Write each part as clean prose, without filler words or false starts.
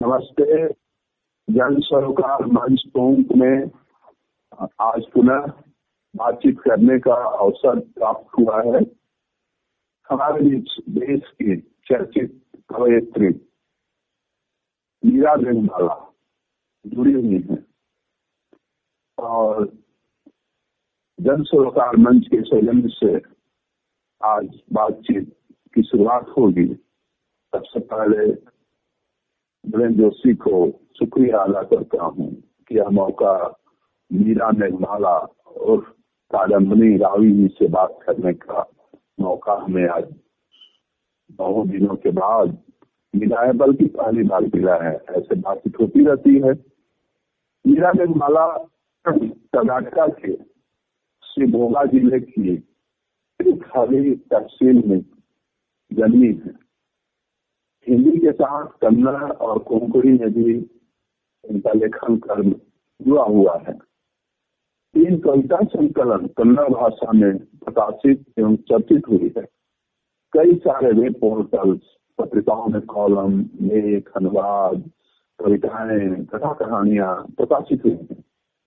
नमस्ते। जन सरोकार मंच टोंक में आज पुनः बातचीत करने का अवसर प्राप्त हुआ है। हमारे बीच देश की चर्चित कवयित्री मीरा बेगमाला जुड़ी हुई है और जन सरोकार मंच के सौजन्य से आज बातचीत की शुरुआत होगी। सबसे पहले वीरेंद्र जोशी को शुक्रिया अदा करता हूँ कि यह मौका मीरा बेगमाला और कादम्बनी रावी जी से बात करने का मौका हमें आज बहुत दिनों के बाद मिला है, बल्कि पहली बार मिला है। ऐसे बातचीत होती रहती है। मीरा बेगमाला कर्नाटक के शिवमोगा जिले की खाली तहसील में जन्मी है। हिंदी के साथ कन्नड़ और कोंकणी में भी इनका लेखन कर्म जुड़ा हुआ है। 3 कविता संकलन कन्नड़ भाषा में प्रकाशित एवं चर्चित हुई है। कई सारे वेब पोर्टल्स, पत्रिकाओं में कॉलम, लेख, अनुवाद, कविताएं तथा कहानियां प्रकाशित हुई हैं।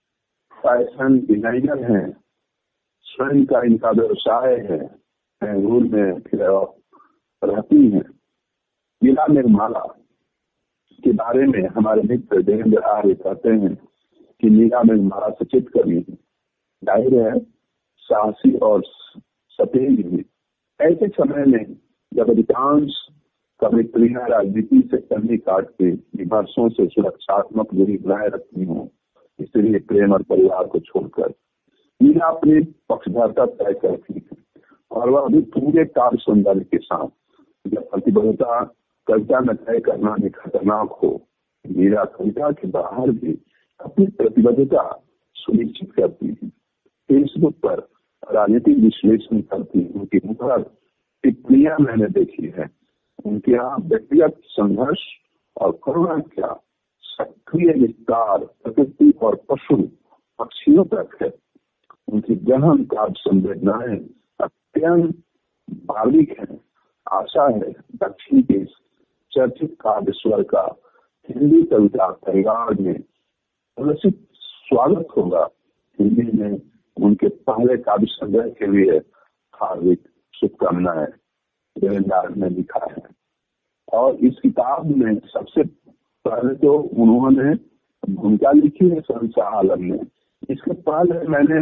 फैशन डिजाइनर हैं, स्वयं का इनका व्यवसाय है, बेंगलुरु में रहती हैं। मीरा बेगमाला के बारे में हमारे मित्र देवेंद्र आर्य कहते हैं कि मीरा बेगमाला सचेत कवि है, जाहिर है साहसी और सतेज भी। ऐसे समय में जब अधिकांश कवित्रियां राजनीति से कमी काट के विमर्शों से सुरक्षात्मक दूरी बनाए रखती हूँ, इसलिए प्रेम और परिवार को छोड़कर मीरा अपनी पक्षधरता तय करती है और वह भी पूरे काव्य सौंदर्य के साथ। जब प्रतिबद्धता कविता में तय करना भी खतरनाक हो, मीरा कविता के बाहर भी अपनी प्रतिबद्धता सुनिश्चित करती है। फेसबुक पर राजनीतिक विश्लेषण करती उनकी मुखर टिप्पणियां मैंने देखी है। उनके यहाँ व्यक्तिगत संघर्ष और करुणा क्या सक्रिय विस्तार प्रकृति और पशु पक्षियों तक है। उनकी गहन काव्य संवेदनाएं अत्यंत भाविक हैं। आशा है दक्षिण के चर्चित काव्य स्वर का हिंदी कविता परिवार में प्रदर्शित स्वागत होगा। हिंदी में उनके पहले काव्य संग्रह के लिए हार्दिक शुभकामनाएं देवेंद्र ने लिखा है। और इस किताब में सबसे पहले तो उन्होंने भूमिका लिखी है शहंशाह आलम ने। इसके पहले मैंने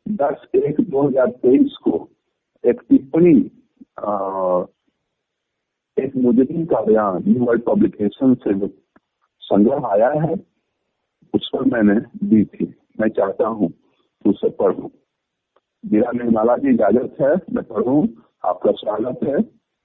10/1/2023 को एक टिप्पणी एक मुजरिम का बयान न्यू वर्ल्ड पब्लिकेशन से संग्रह आया है, उस पर मैंने दी थी। मैं चाहता हूँ उसे पढ़ूं। मीरा बेगमाला की इजाजत है, मैं पढ़ूं। आपका स्वागत है।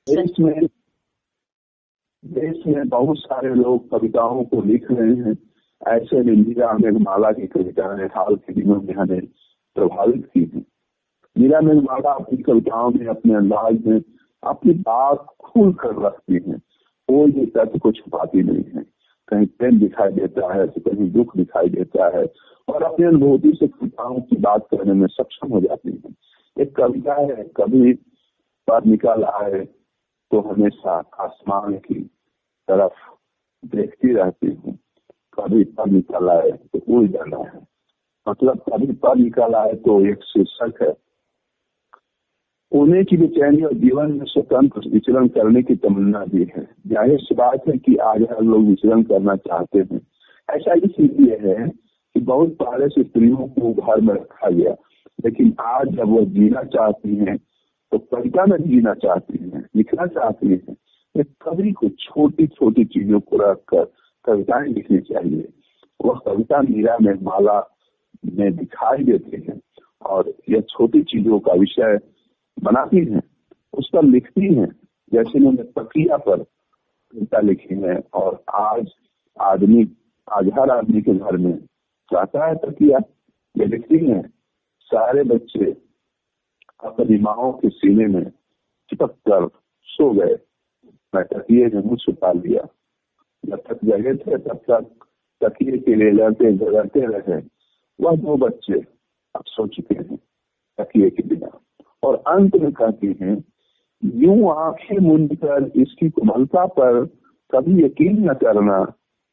देश में बहुत सारे लोग कविताओं को लिख रहे हैं। ऐसे में मीरा बेगमाला की कविताएं हाल के दिनों में हमें प्रभावित की है। मीरा बेगमाला अपनी कविताओं में अपने अंदाज में अपनी बात खुल कर रखती है। कोई भी तथ्य को छुपाती नहीं है। कहीं प्रेम दिखाई देता है तो कहीं दुख दिखाई देता है और अपनी अनुभूति से कविताओं की बात करने में सक्षम हो जाती है। एक कविता है, कभी पर निकल आए तो हमेशा आसमान की तरफ देखती रहती हूँ, कभी पर निकल आए तो उड़ जाना है। मतलब कभी पर निकल आए तो एक शीर्षक है। होने की बेचैनी और जीवन में स्वतंत्र विचरण करने की तमन्ना भी है। जाहिर सी बात है कि आज हर लोग विचरण करना चाहते हैं। ऐसा इसलिए है कि बहुत पहले से स्त्रियों को घर में रखा गया, लेकिन आज जब वो जीना चाहती हैं तो कविता में जीना चाहती हैं, लिखना चाहती हैं। एक कवि को छोटी छोटी चीजों को रखकर कविताएं लिखनी चाहिए। वह कविता मीरा बेगमाला में दिखाई देती है और यह छोटी चीजों का विषय बनाती हैं, उस पर लिखती हैं। जैसे मैंने तकिया पर कविता लिखी है और आज हर आदमी के घर में चाहता है तकिया। ये लिखती हैं, सारे बच्चे अपनी माओ के सीने में चिपक कर सो गए, मैं तकिए में मुंह छुपा लिया। जब तक जगे थे तब तक तकिए के लिए लड़ते रहे। वह 2 बच्चे अब सो चुके हैं तकिए के बिना। और अंत में कहती हैं, यूं आंखें मूंद कर इसकी कोमलता पर कभी यकीन न करना,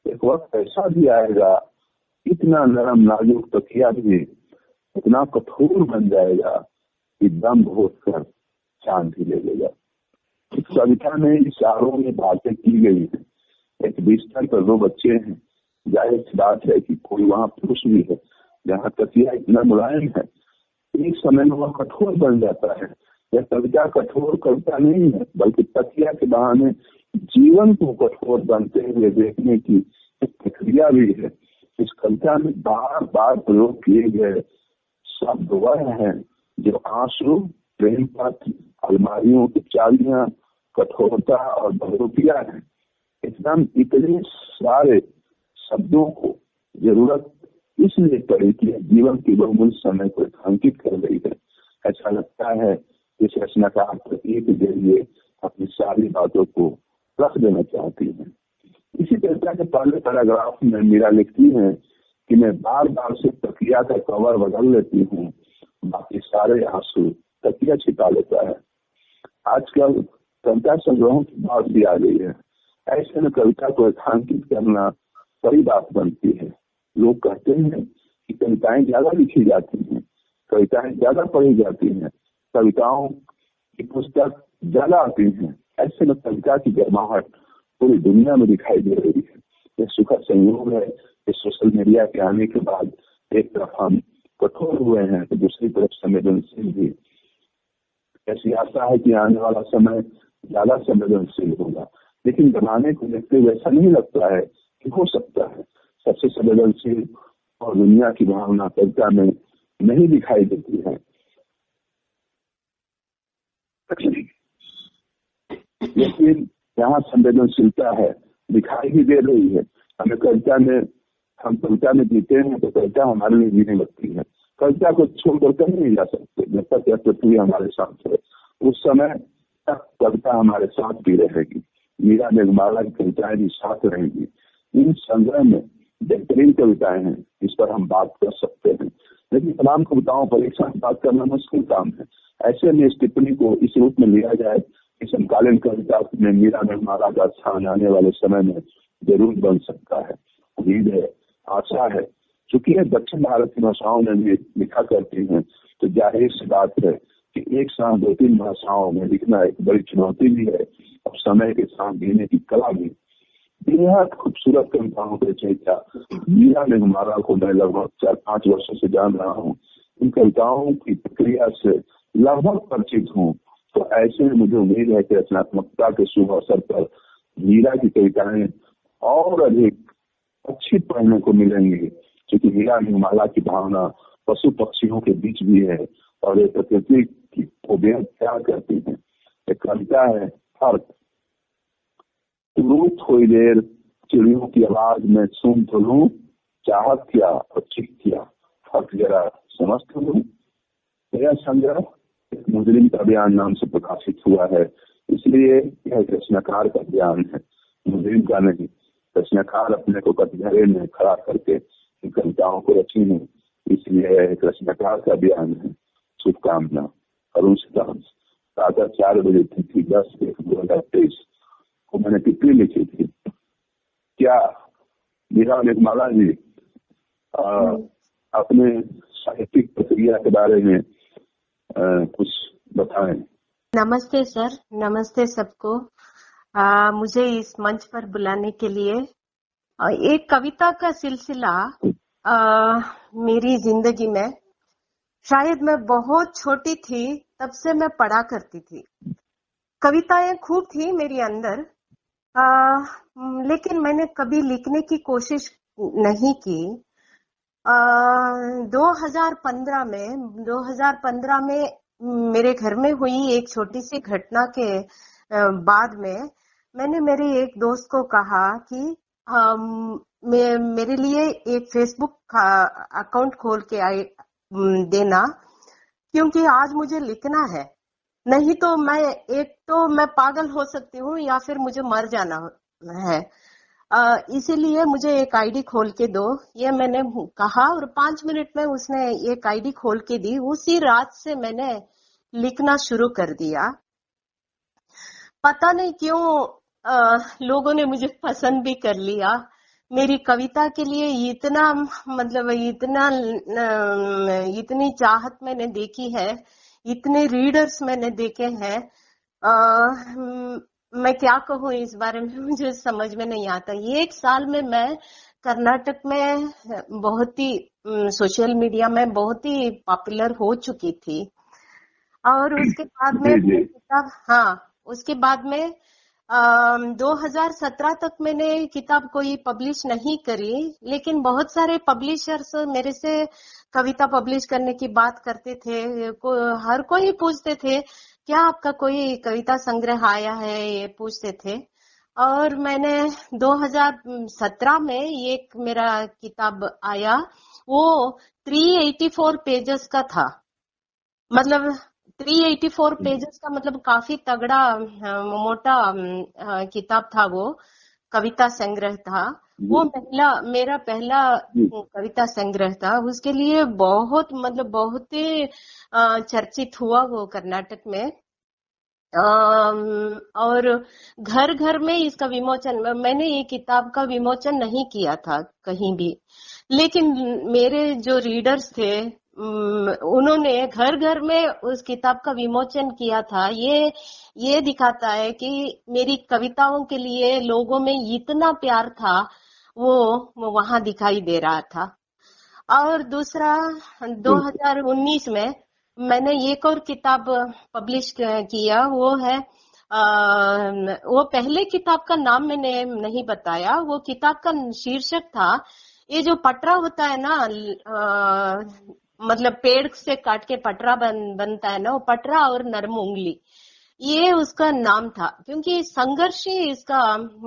एक वक्त ऐसा भी आएगा, इतना नरम नाजुक तकिया भी इतना कठोर बन जाएगा कि दम घोट कर चांद ही ले लेगा। इस कविता में इशारों में बातें की गई है। एक बिस्तर पर 2 बच्चे हैं, जाहिर सी बात है कि कोई वहाँ पुरुष भी है। जहाँ तकिया इतना मुलायम है, एक समय में वह कठोर बन जाता है। यह कविता कठोर कविता नहीं है, बल्कि तकिया के बहाने जीवन को कठोर बनते हुए देखने की एक प्रक्रिया भी है। इस कविता में बार बार प्रयोग किए गए शब्द वह हैं जो आंसू, प्रेम पत्र, अलमारियों की चाबियां, कठोरता और बहुरूपिया है। एकदम इतने सारे शब्दों को जरूरत इसलिए पड़ी कि जीवन की बहुमूल्य समय को रेखांकित कर रही है। ऐसा लगता है इस रचनाकार प्रतीक के जरिए अपनी सारी बातों को रख देना चाहती है। इसी कविता के पहले पैराग्राफ में मीरा लिखती है कि मैं बार बार से तकिया का कवर बदल लेती हूँ, बाकी सारे आंसू तकिया छिपा लेता है। आजकल कविता संग्रहों की बात भी आ गई है। ऐसे में कविता को रेखांकित करना बड़ी बात बनती है। लोग कहते हैं कि कविताएं ज्यादा लिखी जाती हैं, कविताएं ज्यादा पढ़ी जाती हैं, कविताओं की पुस्तक ज्यादा आती हैं। ऐसे में कविता की गर्माहट पूरी दुनिया में दिखाई दे रही है। यह सुखद संयोग है कि सोशल मीडिया के आने के बाद एक तरफ हम कठोर हुए हैं तो दूसरी तरफ संवेदनशील भी। ऐसी आशा है कि आने वाला समय ज्यादा संवेदनशील होगा, लेकिन जमाने को देखते हुए ऐसा नहीं लगता है कि हो सकता है। सबसे संवेदनशील और दुनिया की भावना कविता में नहीं दिखाई देती है, लेकिन यहाँ संवेदनशीलता है, दिखाई भी दे रही है। हम कविता में जीते हैं तो कविता हमारे लिए जीने लगती है। कविता को छोड़कर कहीं नहीं जा सकते। जब तक यह पृथ्वी हमारे साथ है उस समय तक कविता हमारे साथ भी रहेगी। मीरा मेघमाला की कविताएं भी साथ रहेंगी। इन संग्रह में बेहतरीन कविताएं हैं, इस पर हम बात कर सकते हैं, लेकिन तमाम कविताओं पर एक साथ बात करना मुश्किल काम है। ऐसे में इस टिप्पणी को इस रूप में लिया जाए कि समकालीन कविता में मीरा मेघमाला का स्थान आने वाले समय में जरूर बन सकता है। उम्मीद है, आशा है। चूंकि यह दक्षिण भारत की भाषाओं में भी लिखा करती हैं, तो जाहिर सी बात है कि एक साथ 2-3 भाषाओं में लिखना एक बड़ी चुनौती भी है और समय के साथ जीने की कला भी। बेहद खूबसूरत कविताओं के रचयिता मीरा मेघमाला को मैं लगभग 4-5 वर्षों से जान रहा हूँ। इन कविताओं की प्रक्रिया से लगभग परिचित हूँ, तो ऐसे में मुझे उम्मीद है कि रचनात्मकता के शुभ अवसर पर मीरा की कविताएं और अधिक अच्छी पढ़ने को मिलेंगी, क्योंकि मीरा मेघमाला की भावना पशु पक्षियों के बीच भी है और ये प्रकृति को बेहद प्यार करती है। एक कविता है फर्क। थोड़ी देर चिड़ियों की आवाज में सुन तो लूं, चाहत क्या और चिक क्या, फर्क जरा समझ तो लूं। यह संग्रह एक मुजरिम का बयान नाम से प्रकाशित हुआ है, इसलिए यह एक रचनाकार का बयान है, मुजरिम का नहीं। रचनाकार अपने को कटघरे में खड़ा करके इन कविताओं को रची है, इसलिए एक रचनाकार का बयान है। शुभकामना। अरुण सिद्धांत। प्रातः 4 बजे तिथि 10/1/2023 को मैंने टिप्पणी लिखी थी। क्या मीरा मेघमाला जी अपने साहित्यिक प्रक्रिया के बारे में कुछ बताएं? नमस्ते सर, नमस्ते सबको। मुझे इस मंच पर बुलाने के लिए एक कविता का सिलसिला मेरी जिंदगी में, शायद मैं बहुत छोटी थी तब से मैं पढ़ा करती थी। कविताएं खूब थी मेरी अंदर, लेकिन मैंने कभी लिखने की कोशिश नहीं की। 2015 में मेरे घर में हुई एक छोटी सी घटना के बाद में मैंने मेरे एक दोस्त को कहा कि मेरे लिए एक फेसबुक का अकाउंट खोल के देना, क्योंकि आज मुझे लिखना है, नहीं तो मैं पागल हो सकती हूँ या फिर मुझे मर जाना है। इसीलिए मुझे एक आईडी खोल के दो, ये मैंने कहा और 5 मिनट में उसने एक आईडी खोल के दी। उसी रात से मैंने लिखना शुरू कर दिया। पता नहीं क्यों लोगों ने मुझे पसंद भी कर लिया, मेरी कविता के लिए इतना मतलब इतनी चाहत मैंने देखी है, इतने रीडर्स मैंने देखे हैं। मैं क्या कहूँ इस बारे में, मुझे समझ में नहीं आता। ये एक साल में मैं कर्नाटक में बहुत ही सोशल मीडिया में बहुत ही पॉपुलर हो चुकी थी। और उसके बाद में किताब, हाँ उसके बाद में 2017 तक मैंने किताब कोई पब्लिश नहीं करी, लेकिन बहुत सारे पब्लिशर्स मेरे से कविता पब्लिश करने की बात करते थे। हर कोई पूछते थे क्या आपका कोई कविता संग्रह आया है, ये पूछते थे। और मैंने 2017 में एक मेरा किताब आया, वो 384 पेजेस का था। मतलब 384 पेजेस का मतलब काफी तगड़ा मोटा किताब था। वो कविता संग्रह था। वो मेरा पहला कविता संग्रह था। उसके लिए बहुत मतलब बहुत ही चर्चित हुआ वो कर्नाटक में। और घर घर में इसका विमोचन, मैंने ये किताब का विमोचन नहीं किया था कहीं भी, लेकिन मेरे जो रीडर्स थे उन्होंने घर घर में उस किताब का विमोचन किया था। ये दिखाता है कि मेरी कविताओं के लिए लोगों में इतना प्यार था, वो वहां दिखाई दे रहा था। और दूसरा 2019 में मैंने एक और किताब पब्लिश किया, वो है वो पहले किताब का नाम मैंने नहीं बताया। वो किताब का शीर्षक था, ये जो पटरा होता है ना, मतलब पेड़ से काट के पटरा बनता है ना, वो पटरा और नरम उंगली, ये उसका नाम था, क्योंकि संघर्ष ही इसका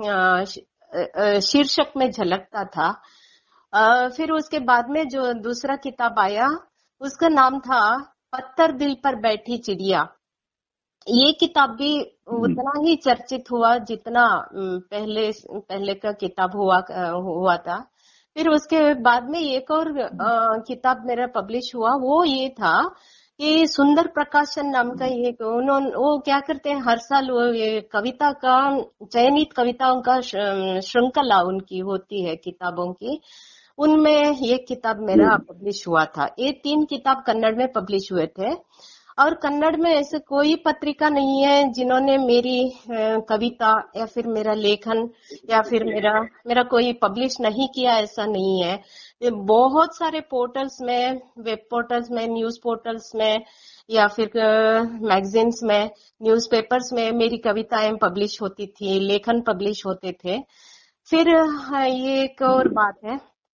शीर्षक में झलकता था। फिर उसके बाद में जो दूसरा किताब आया उसका नाम था पत्थर दिल पर बैठी चिड़िया। ये किताब भी उतना ही चर्चित हुआ जितना पहले का किताब हुआ था। फिर उसके बाद में एक और किताब मेरा पब्लिश हुआ, वो ये था कि सुंदर प्रकाशन नाम का एक, वो क्या करते हैं हर साल वो ये कविता का चयनित कविताओं का श्रृंखला उनकी होती है किताबों की, उनमें ये किताब मेरा पब्लिश हुआ था। ये 3 किताब कन्नड़ में पब्लिश हुए थे। और कन्नड़ में ऐसे कोई पत्रिका नहीं है जिन्होंने मेरी कविता या फिर मेरा लेखन या फिर मेरा कोई पब्लिश नहीं किया, ऐसा नहीं है। ये बहुत सारे पोर्टल्स में, वेब पोर्टल्स में, न्यूज पोर्टल्स में या फिर मैगजीन्स में, न्यूज़पेपर्स में मेरी कविताएं पब्लिश होती थी, लेखन पब्लिश होते थे। फिर ये एक और बात है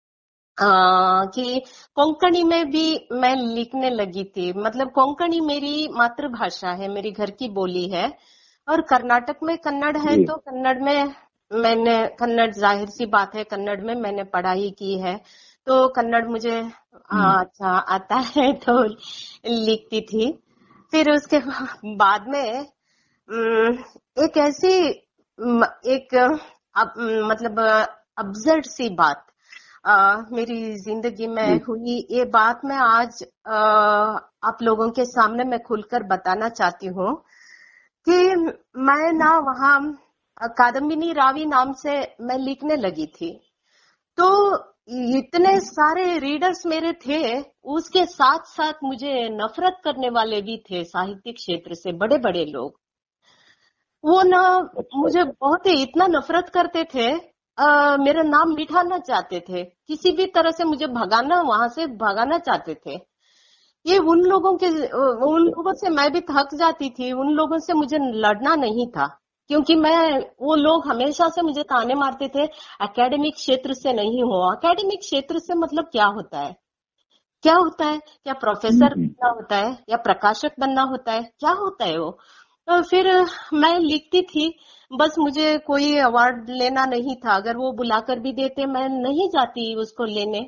कि कोंकणी में भी मैं लिखने लगी थी। मतलब कोंकणी मेरी मातृभाषा है, मेरी घर की बोली है। और कर्नाटक में कन्नड़ है, तो कन्नड़ में मैंने, कन्नड़ जाहिर सी बात है, कन्नड़ में मैंने पढ़ाई की है, तो कन्नड़ मुझे अच्छा आता है, तो लिखती थी। फिर उसके बाद में एक ऐसी मतलब अब्सर्ड सी बात मेरी जिंदगी में हुई। ये बात मैं आज आप लोगों के सामने मैं खुलकर बताना चाहती हूँ कि मैं ना वहाँ कादम्बिनी रावी नाम से मैं लिखने लगी थी। तो इतने सारे रीडर्स मेरे थे, उसके साथ साथ मुझे नफरत करने वाले भी थे साहित्यिक क्षेत्र से, बड़े बड़े लोग। वो ना मुझे बहुत ही इतना नफरत करते थे, मेरा नाम मिटाना चाहते थे, किसी भी तरह से मुझे वहां से भगाना चाहते थे। ये उन लोगों से मैं भी थक जाती थी। उन लोगों से मुझे लड़ना नहीं था, क्योंकि वो लोग हमेशा से मुझे ताने मारते थे, एकेडमिक क्षेत्र से नहीं हो। एकेडमिक क्षेत्र से मतलब क्या होता है, क्या प्रोफेसर बनना होता है या प्रकाशक बनना होता है, क्या होता है वो। तो फिर मैं लिखती थी, बस मुझे कोई अवार्ड लेना नहीं था। अगर वो बुलाकर भी देते मैं नहीं जाती उसको लेने।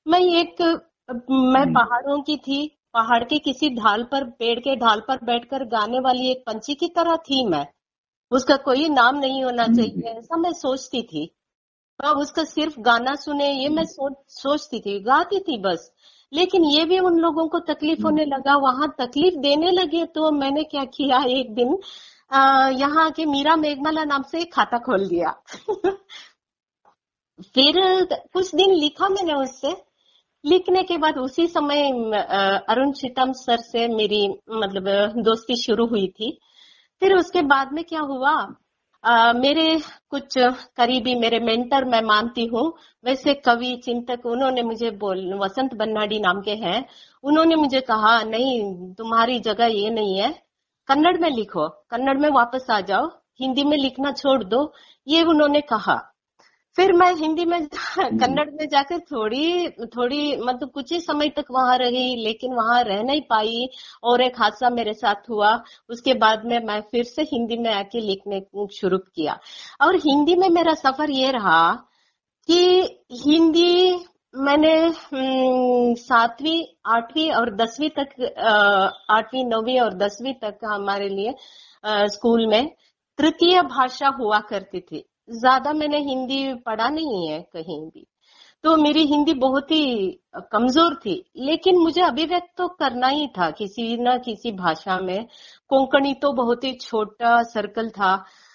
मैं पहाड़ों की थी, पहाड़ के किसी ढाल पर, पेड़ के ढाल पर बैठकर गाने वाली एक पंछी की तरह थी मैं। उसका कोई नाम नहीं होना चाहिए, ऐसा मैं सोचती थी। अब उसका सिर्फ गाना सुने ये मैं सोचती थी, गाती थी बस। लेकिन ये भी उन लोगों को तकलीफ होने लगा, वहां तकलीफ देने लगे। तो मैंने क्या किया, एक दिन यहाँ के मीरा मेघमाला नाम से एक खाता खोल दिया। फिर कुछ दिन लिखा मैंने उससे। लिखने के बाद उसी समय अरुण सीतम सर से मेरी मतलब दोस्ती शुरू हुई थी। फिर उसके बाद में क्या हुआ, मेरे कुछ करीबी, मेरे मेंटर मैं मानती हूँ, वैसे कवि चिंतक, उन्होंने मुझे वसंत बन्नाडी नाम के हैं, उन्होंने मुझे कहा नहीं तुम्हारी जगह ये नहीं है, कन्नड़ में लिखो, कन्नड़ में वापस आ जाओ, हिंदी में लिखना छोड़ दो, ये उन्होंने कहा। फिर मैं हिंदी में कन्नड़ में जाकर थोड़ी थोड़ी मतलब कुछ ही समय तक वहां रही, लेकिन वहां रह नहीं पाई और एक हादसा मेरे साथ हुआ। उसके बाद में मैं फिर से हिंदी में आके लिखने शुरू किया। और हिंदी में मेरा सफर ये रहा कि हिंदी मैंने 7वीं 8वीं और 10वीं तक, 8वीं 9वीं और 10वीं तक हमारे लिए स्कूल में तृतीय भाषा हुआ करती थी। ज्यादा मैंने हिंदी पढ़ा नहीं है कहीं भी, तो मेरी हिंदी बहुत ही कमजोर थी। लेकिन मुझे अभिव्यक्त तो करना ही था किसी न किसी भाषा में। कोंकणी तो बहुत ही छोटा सर्कल था,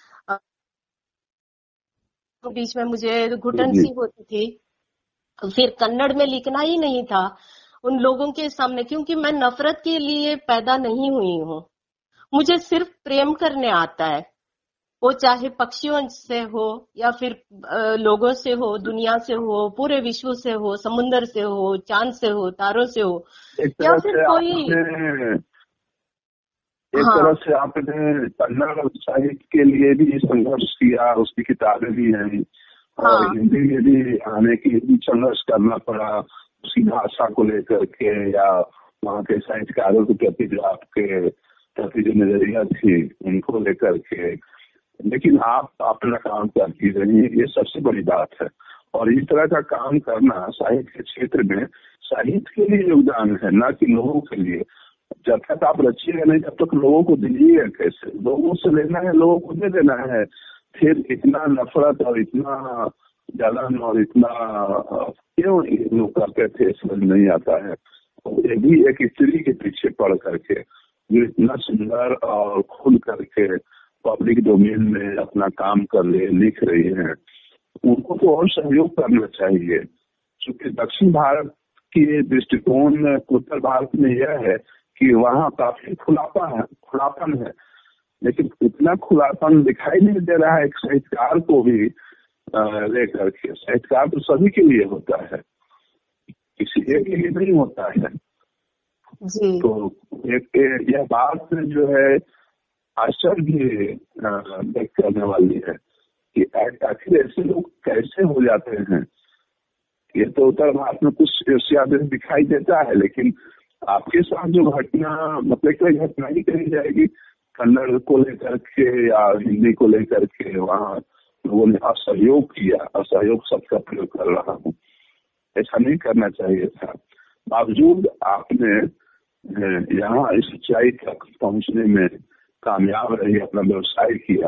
बीच में मुझे घुटन सी होती थी। फिर कन्नड़ में लिखना ही नहीं था उन लोगों के सामने, क्योंकि मैं नफरत के लिए पैदा नहीं हुई हूँ। मुझे सिर्फ प्रेम करने आता है, वो चाहे पक्षियों से हो या फिर लोगों से हो, दुनिया से हो, पूरे विश्व से हो, समुन्द्र से हो, चांद से हो, तारों से हो, या फिर कोई। एक तरह से आपने कन्नड़ साहित्य के लिए भी संघर्ष किया, उसकी किताबें भी हैं, और हिंदी में भी आने की भी संघर्ष करना पड़ा, उसकी भाषा को लेकर के या वहाँ के साहित्यकारों के प्रति जो आपके प्रति जो नजरिया थी उनको लेकर के। लेकिन आप अपना काम करती रही, ये सबसे बड़ी बात है। और इस तरह का काम करना साहित्य के क्षेत्र में साहित्य के लिए योगदान है, ना कि लोगों के लिए। जब तक आप रचिएगा नहीं, तब तक लोगों को दीजिएगा कैसे? लोगों से लेना है, लोगों को दे देना है। फिर इतना नफरत और इतना जलन और इतना क्यों लोग करते थे समझ नहीं आता है। ये भी एक स्त्री के पीछे पड़ करके जो इतना सुंदर और खुल करके पब्लिक डोमेन में अपना काम कर लिख रही हैं, उनको तो और सहयोग करना चाहिए। क्योंकि दक्षिण भारत की दृष्टिकोण में उत्तर भारत में यह है कि वहाँ काफी खुलापन है, लेकिन इतना खुलापन दिखाई नहीं दे रहा है एक साहित्यकार को भी लेकर के। साहित्यकार तो सभी के लिए होता है, किसी एक के लिए नहीं होता है जी। तो एक यह बात जो है आश्चर्य व्यक्त करने वाली है कि आखिर ऐसे लोग कैसे हो जाते हैं। ये तो उत्तर भारत में कुछ एशियादेश दिखाई देता है, लेकिन आपके साथ जो घटना मतलब कोई घटना ही कही जाएगी कन्नड़ को लेकर के या हिंदी को लेकर के, वहाँ लोगों ने असहयोग किया। असहयोग शब्द का प्रयोग कर रहा हूँ, ऐसा नहीं करना चाहिए था। बावजूद आपने यहाँ इस ऊंचाई तक पहुँचने में कामयाब रही, अपना व्यवसाय किया।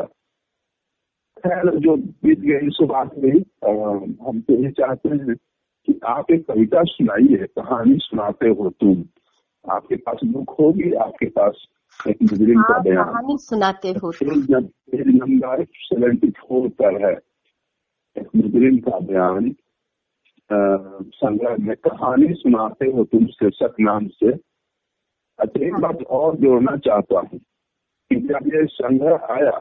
खैर जो बीत गई सो बात नहीं। हम तो ये चाहते हैं कि आप एक कविता सुनाइए, कहानी सुनाते हो तुम। आपके पास बुक होगी, आपके पास एक मुजरिम का बयान, कहानी सुनाते हो पेज नंबर 74 पर है एक मुजरिम का बयान, संग्रह में कहानी सुनाते हो तुम शीर्षक नाम से। अच्छा, एक बात और जोड़ना चाहता हूँ कि जब ये संग्रह आया,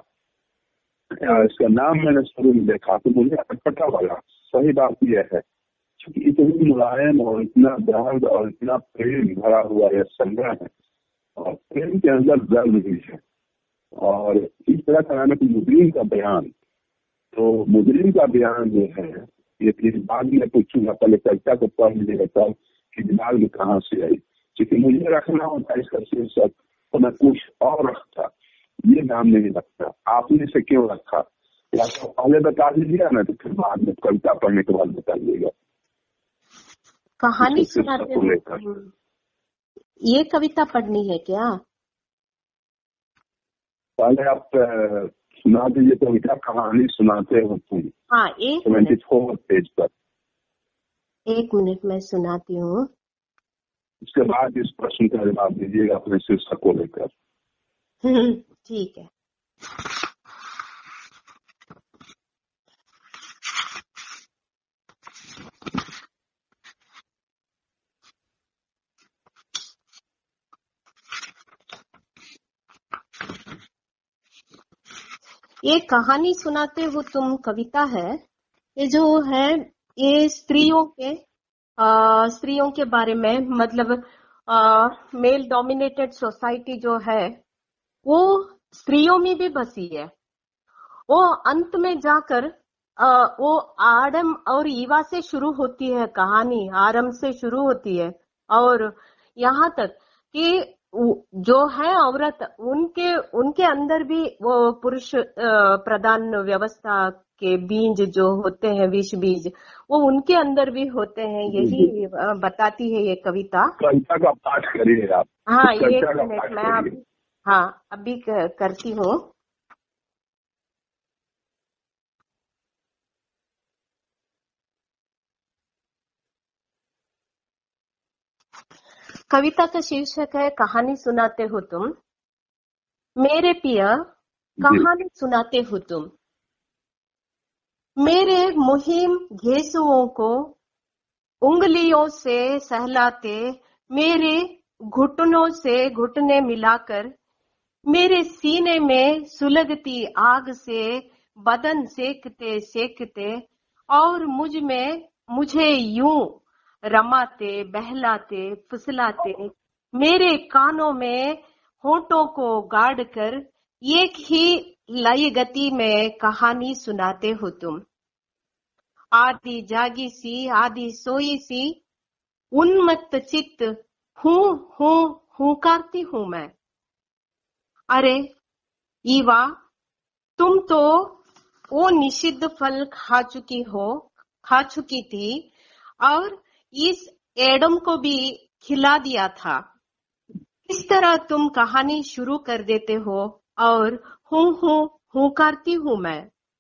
इसका नाम मैंने शुरू में देखा तो मुझे अटपटा लगा। सही बात यह है क्योंकि इतनी मुलायम और इतना दर्द और इतना प्रेम भरा हुआ यह संग्रह है, और प्रेम के अंदर दर्द भी है। और इस तरह का नाम है मुजरिम का बयान। तो मुजरिम का बयान जो है ये फिर बाद में पूछूंगा, पहले कविता को पढ़ लीजिएगा तब कि दिमाग में कहाँ से आई। क्योंकि मुझे रखना होता है इसका शीर्षक, तो मैं कुछ और रखता, ये नाम नहीं रखता। आपने से क्यों रखा या तो पहले बता दीजिएगा ना, तो फिर बाद में कविता पढ़ने के बाद बता दीजिएगा। कहानी सुनाते हो, ये कविता पढ़नी है क्या? पहले आप सुना दीजिए कविता, कहानी सुनाते हो तुम। हाँ, 74 पेज पर। 1 मिनट में सुनाती हूँ। उसके बाद इस प्रश्न का जवाब दीजिएगा अपने शीर्षक को लेकर। ठीक है। ये कहानी सुनाते हो तुम कविता है, ये जो है ये स्त्रियों के बारे में, मतलब मेल डोमिनेटेड सोसाइटी जो है वो स्त्रियों में भी बसी है। वो अंत में जाकर वो आदम और ईवा से शुरू होती है कहानी, आरंभ से शुरू होती है और यहाँ तक कि जो है औरत, उनके अंदर भी वो पुरुष प्रधान व्यवस्था के बीज जो होते हैं, विष बीज, वो उनके अंदर भी होते हैं। यही बताती है ये कविता। कविता का पाठ करिए आप। हाँ, एक मिनट मैं अभी करती हूँ। कविता का शीर्षक है कहानी सुनाते हो तुम। मेरे पिया कहानी सुनाते हो तुम, मेरे मुहिम घेसुओं को उंगलियों से सहलाते, मेरे घुटनों से घुटने मिलाकर, मेरे सीने में सुलगती आग से बदन सेकते सेकते और मुझे यूं रमाते, बहलाते, फुसलाते, मेरे कानों में होठों को गाड़ कर एक ही लय गति में कहानी सुनाते हो तुम। आधी जागी सी, आधी सोई सी, उन्मत्त चित्त हूं करती हूं मैं। अरे ईवा, तुम तो वो निषिद्ध फल खा चुकी थी और इस एडम को भी खिला दिया था। इस तरह तुम कहानी शुरू कर देते हो और हूं करती हूं मैं।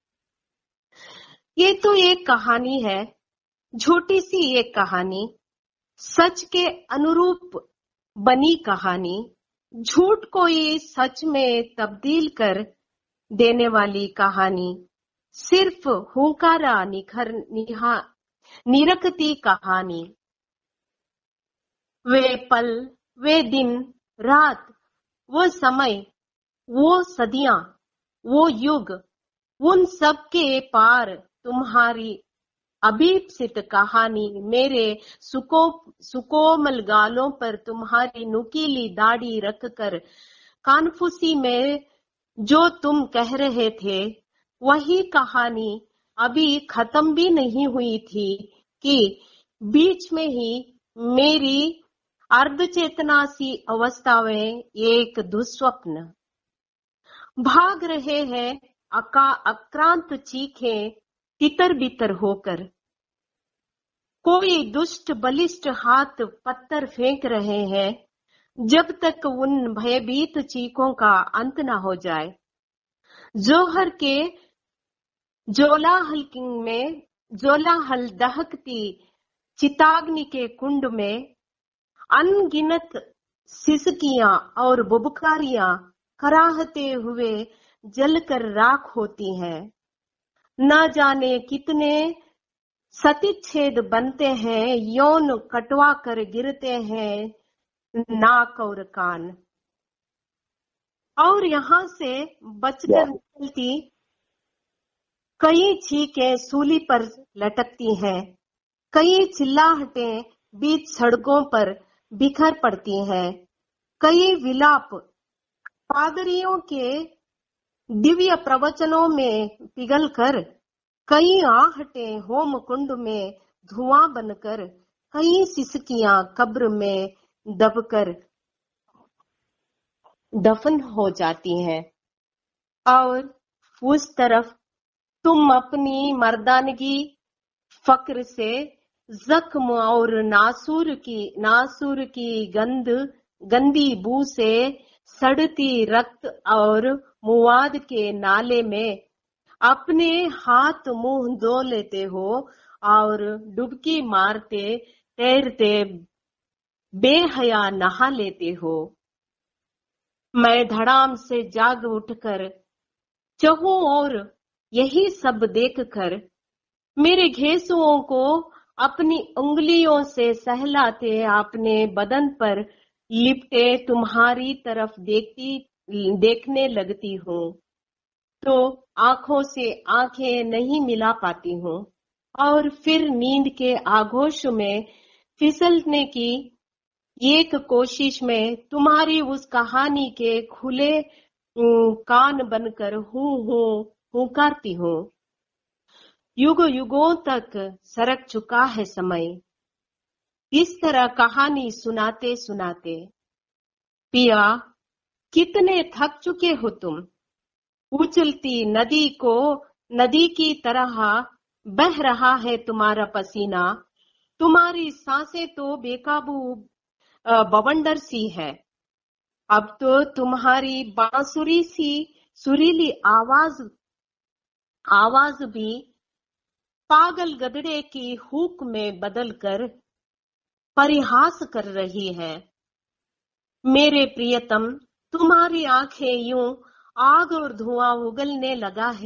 ये तो एक कहानी है, झूठी सी एक कहानी, सच के अनुरूप बनी कहानी, झूठ को ही सच में तब्दील कर देने वाली कहानी, सिर्फ हुंकारा निरखती कहानी। वे पल, वे दिन, रात, वो समय, वो सदियां, वो युग, उन सब के पार तुम्हारी अभीप्सित कहानी, मेरे सुकोमल गालों पर तुम्हारी नुकीली दाढ़ी रखकर कानफूसी में जो तुम कह रहे थे, वही कहानी अभी खत्म भी नहीं हुई थी कि बीच में ही मेरी अर्धचेतना सी अवस्था में एक दुस्वप्न। भाग रहे हैं अक्रांत चीखें तितर बितर होकर, कोई दुष्ट बलिष्ठ हाथ पत्थर फेंक रहे हैं, जब तक उन भयभीत चीखों का अंत न हो जाए। जोहर के जोलाहल दहकती चिताग्नि के कुंड में अनगिनत सिसकियां और बुबकारियां कराहते हुए जलकर राख होती हैं। न जाने कितने सतिच्छेद बनते हैं, यौन कटवा कर गिरते हैं नाक और कान, और यहाँ से बचकर निकलती कई चीखें सूली पर लटकती हैं, कई चिल्लाहटें बीच सड़कों पर बिखर पड़ती हैं, कई विलाप पादरियों के दिव्य प्रवचनों में पिघलकर, कई आहटें होम कुंड में धुआं बनकर, कई सिसकियां कब्र में दबकर दफन हो जाती हैं। और उस तरफ तुम अपनी मर्दानगी फक्र से जख्म और नासूर की गंदी बू से सड़ती रक्त और मुवाद के नाले में अपने हाथ मुंह धो लेते हो और डुबकी मारते तैरते बेहया नहा लेते हो। मैं धड़ाम से जाग उठकर चहूं और यही सब देखकर मेरे घेसुओं को अपनी उंगलियों से सहलाते अपने बदन पर लिपटे तुम्हारी तरफ देखने लगती हूँ। तो आंखों से आंखें नहीं मिला पाती हूँ और फिर नींद के आगोश में फिसलने की एक कोशिश में तुम्हारी उस कहानी के खुले कान बनकर हुंकारती हूँ। युग युगों तक सरक चुका है समय, इस तरह कहानी सुनाते सुनाते। पिया, कितने थक चुके हो तुम। उछलती नदी की तरह बह रहा है तुम्हारा पसीना। तुम्हारी सांसें तो बेकाबू बवंडर सी है। अब तो तुम्हारी बांसुरी सी सुरीली आवाज भी पागल गधे की हुक में बदलकर परिहास कर रही है। मेरे प्रियतम, तुम्हारी आंखें यूं आग और धुआं उगलने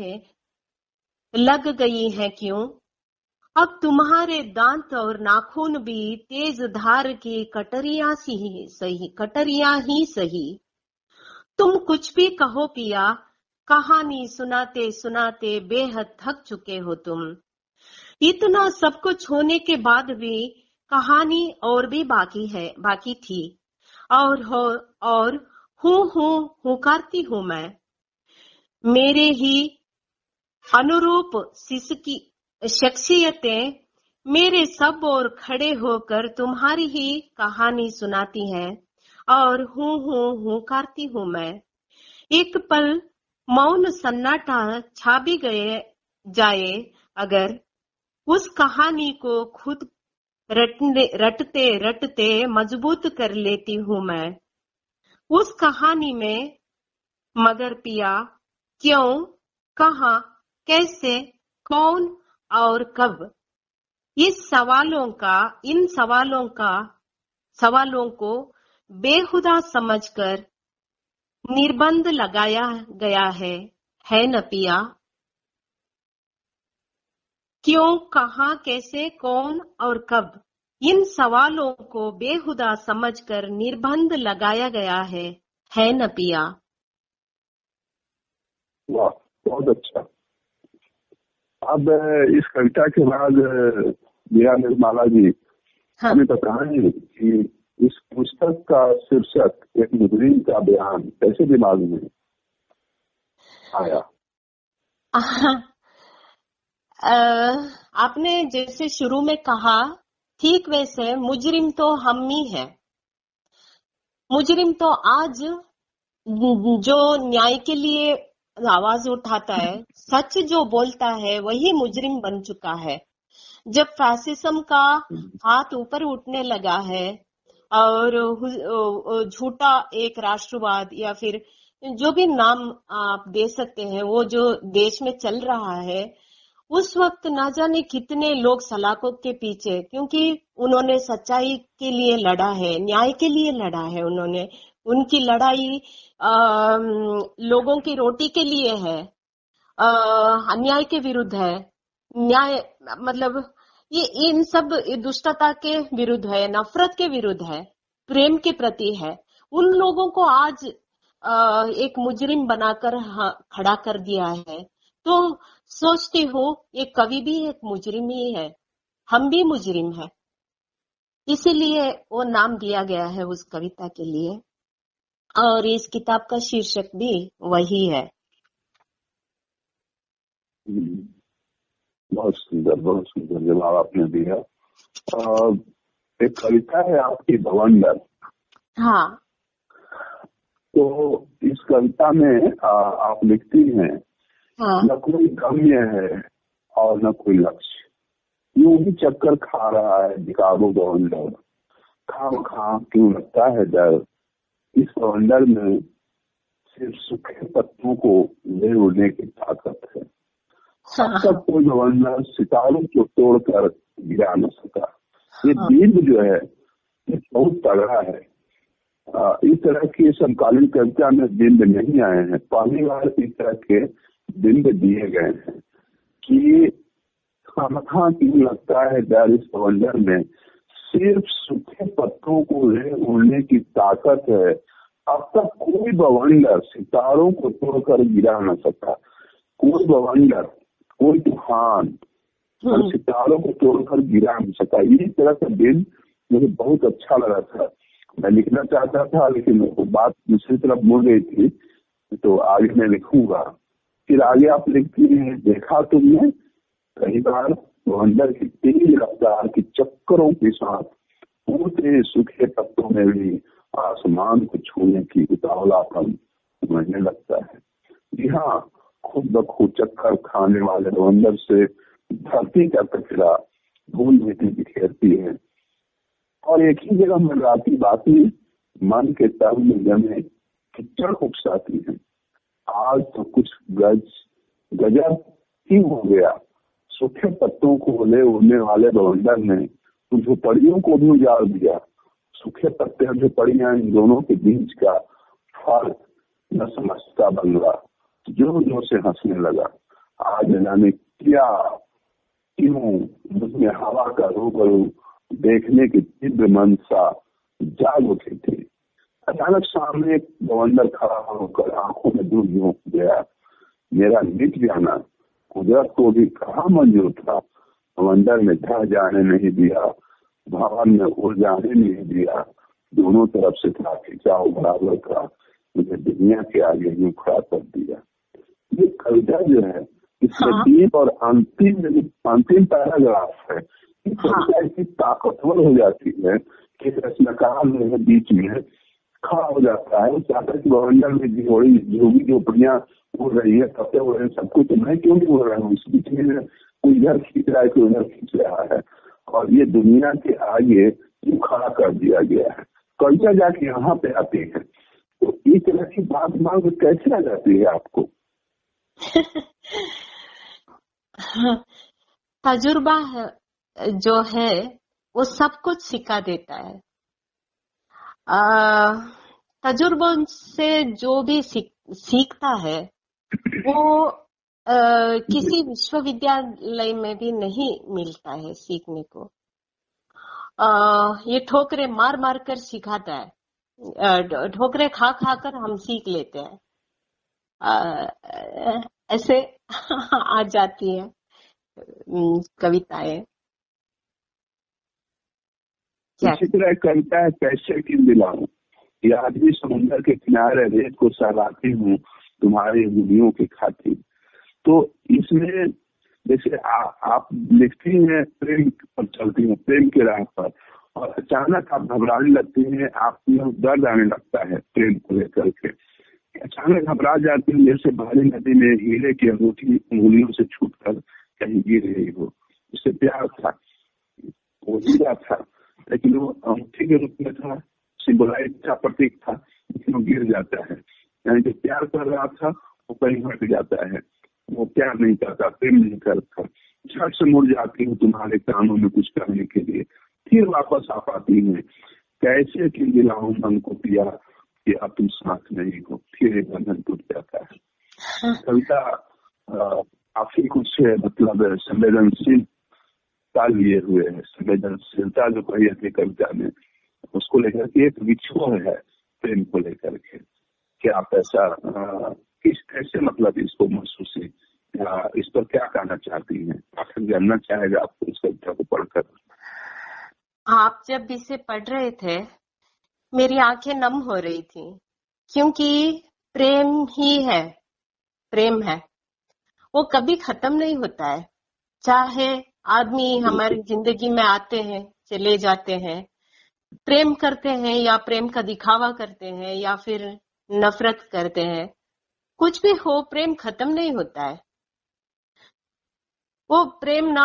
लग गई हैं क्यों? अब तुम्हारे दांत और नाखून भी तेज धार की कटरियां ही सही। तुम कुछ भी कहो पिया, कहानी सुनाते सुनाते बेहद थक चुके हो तुम। इतना सब कुछ होने के बाद भी कहानी और भी बाकी थी और हुंकारती हूँ मैं। मेरे ही अनुरूप शख्सियतें मेरे सब और खड़े होकर तुम्हारी ही कहानी सुनाती हैं और हुंकारती हूँ मैं। एक पल मौन सन्नाटा छा भी जाए अगर, उस कहानी को खुद रटते रटते मजबूत कर लेती हूँ मैं उस कहानी में। मगर पिया, क्यों, कहाँ, कैसे, कौन और कब, इन सवालों को बेहुदा समझकर निर्बंध लगाया गया है न पिया? क्यों, कहाँ, कैसे, कौन और कब, इन सवालों को बेहुदा समझकर निर्बंध लगाया गया है न पिया? वाह, बहुत अच्छा। अब इस कविता के बाद मीरा निर्मला जी हमें बताएंगे कि इस पुस्तक का शीर्षक एक मुजरिम का बयान कैसे दिमाग में आया? आपने जैसे शुरू में कहा, ठीक वैसे मुजरिम तो हम ही है। मुजरिम तो आज जो न्याय के लिए आवाज उठाता है, सच जो बोलता है, वही मुजरिम बन चुका है। जब फैसिज्म का हाथ ऊपर उठने लगा है और झूठा एक राष्ट्रवाद या फिर जो भी नाम आप दे सकते हैं, वो जो देश में चल रहा है, उस वक्त ना जाने कितने लोग सलाखों के पीछे, क्योंकि उन्होंने सच्चाई के लिए लड़ा है, न्याय के लिए लड़ा है। उनकी लड़ाई लोगों की रोटी के लिए है, अन्याय के विरुद्ध है। न्याय मतलब ये इन सब दुष्टता के विरुद्ध है, नफरत के विरुद्ध है, प्रेम के प्रति है। उन लोगों को आज एक मुजरिम बनाकर खड़ा कर दिया है। तो सोचती हूँ ये कवि भी एक मुजरिम ही है, हम भी मुजरिम है, इसीलिए वो नाम दिया गया है उस कविता के लिए। और इस किताब का शीर्षक भी वही है। बहुत सुंदर जवाब आपने दिया। एक कविता है आपकी, बवंडर। हाँ। तो इस कविता में आप लिखती हैं, हाँ, न कोई गम्य है और न कोई लक्ष्य, यूं ही चक्कर खा रहा है बेकाबू बवंडर। खाम क्यों लगता है डर, इस बवंडर में सिर्फ सूखे पत्तों को ले उड़ने की ताकत है। सब कोई बवंडर सितारों को तोड़कर गिरा न सका। ये बिंब जो है ये बहुत तगड़ा है। इस तरह की समकालीन कविता में बिंब नहीं आए हैं, पहली बार इस तरह के बिंब दिए गए हैं कि खामखा क्यों लगता है डर, इस बवंडर में सिर्फ सूखे पत्तों को ले उड़ने की ताकत है। अब तक कोई बवंडर सितारों को तोड़कर गिरा न सका। कोई बवंडर, कोई तूफान और सितारों को तोड़कर गिरा नहीं सका। इस तरह का दिन मुझे बहुत अच्छा लगा था। मैं लिखना चाहता था लेकिन वो बात दूसरी तरफ मुड़ गई थी, तो आगे मैं लिखूंगा। फिर आगे आप लिखती हैं, देखा तुमने कई बार बवंडर की तेज रफ्तार की चक्करों के साथ टूटे सूखे पत्तों में भी आसमान को छूने की उतावलापन समझने लगता है। जी हाँ, खुद ब खुद चक्कर खाने वाले बवंडर से धरती का कचरा धूल मिट्टी बिखेरती है और एक ही जगह मंडराती बातें मन के तल में जमे कीचड़ उकसाती है। आज तो कुछ गजब ही हो गया। सूखे पत्तों को ले उड़ने वाले बवंडर ने झोपड़ियों को भी उजाड़ दिया। सूखे पत्ते और झोपड़ियां, इन दोनों के बीच का फर्क न समझता बंगला जोर जोर से हंसने लगा। आज जाने क्या क्यों मुझमें हवा का रूबरू देखने की तीव्र मनसा जाग उठी थी। अचानक सामने एक बवंडर खड़ा होकर आंखों में दूर झोंक गया। मेरा मिट जाना कुदरत को भी कहाँ मंजूर था। बवंडर ने ढह जाने नहीं दिया, भवन में उड़ जाने नहीं दिया। दोनों तरफ से था खिंचाव बराबर का, मुझे दुनिया के आगे यूं खड़ा कर दिया। ये कविता जो है इसमें डीप और अंतिम पैराग्राफ है। ये कविता इतनी ताकतवर हो जाती है कि रचनाकार जो है बीच में खड़ा हो जाता है। वो चाहता है कि बवंडर में झोगी झोपड़ियां उड़ रही है, पत्ते उड़ रहे हैं, सब कुछ, मैं क्यों नहीं उड़ रहा हूँ। इस बीच में कोई इधर खींच रहा है, कोई उधर खींच रहा है और ये दुनिया के आगे क्यों खड़ा कर दिया गया है। कविता जाके यहाँ पे आती है तो इस तरह की बात मांग कैसे आ जाती है आपको? तजुर्बा जो है वो सब कुछ सिखा देता है। तजुर्बों से जो भी सीखता है वो किसी विश्वविद्यालय में भी नहीं मिलता है सीखने को। ये ठोकरे मार मार कर सिखाता है। ठोकरे खा खा कर हम सीख लेते हैं। ऐसे आ जाती है कविताएं। इसी तरह कविता है कैसे किन दिलाऊं, ये आदमी समुद्र के किनारे रेत को सहलाती हूँ तुम्हारी उंगलियों के खातिर। तो इसमें जैसे आप लिखती हैं प्रेम पर चलती हैं, प्रेम के राह पर, और अचानक आप घबराने लगती हैं, आपको दर्द आने लगता है प्रेम को लेकर के। अचानक घबरा जाती हूँ जैसे बहरी नदी में हीरे की अंगूठी उंगलियों से छूटकर कहीं गिर रही हो। उससे प्यार था, वो हीरा था, लेकिन वो अंगूठी के रूप में था, सिंबलाइज था, प्रतीक था, लेकिन वो गिर जाता है। यानी जो प्यार कर रहा था वो कहीं हट जाता है, वो प्यार नहीं करता, प्रेम नहीं करता। झट से मुड़ जाती हूँ तुम्हारे कानों में कुछ करने के लिए, फिर वापस आ पाती है। कैसे कि दिलाऊं मन को पिया कि अब तुम साथ नहीं हो, फिर एक बंधन टूट जाता है। कविता काफी कुछ मतलब संवेदनशीलता लिए हुए है। संवेदनशीलता जो कही जाती है कविता में, उसको लेकर के एक विक्षोभ है प्रेम को लेकर के। क्या आप ऐसा किस कैसे मतलब इसको महसूस या इस पर क्या कहना चाहती हैं? पाठक जानना चाहेगा आपको इस कविता को पढ़कर। आप जब इसे पढ़ रहे थे मेरी आंखें नम हो रही थी, क्योंकि प्रेम ही है, प्रेम है, वो कभी खत्म नहीं होता है। चाहे आदमी हमारी जिंदगी में आते हैं चले जाते हैं, प्रेम करते हैं या प्रेम का दिखावा करते हैं या फिर नफरत करते हैं, कुछ भी हो प्रेम खत्म नहीं होता है। वो प्रेम ना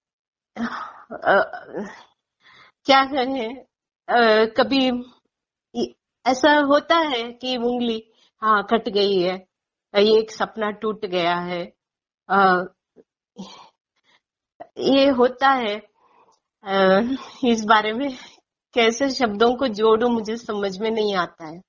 क्या कहें, कभी ऐसा होता है कि उंगली कट गई है, ये एक सपना टूट गया है, ये होता है। इस बारे में कैसे शब्दों को जोड़ूं मुझे समझ में नहीं आता है।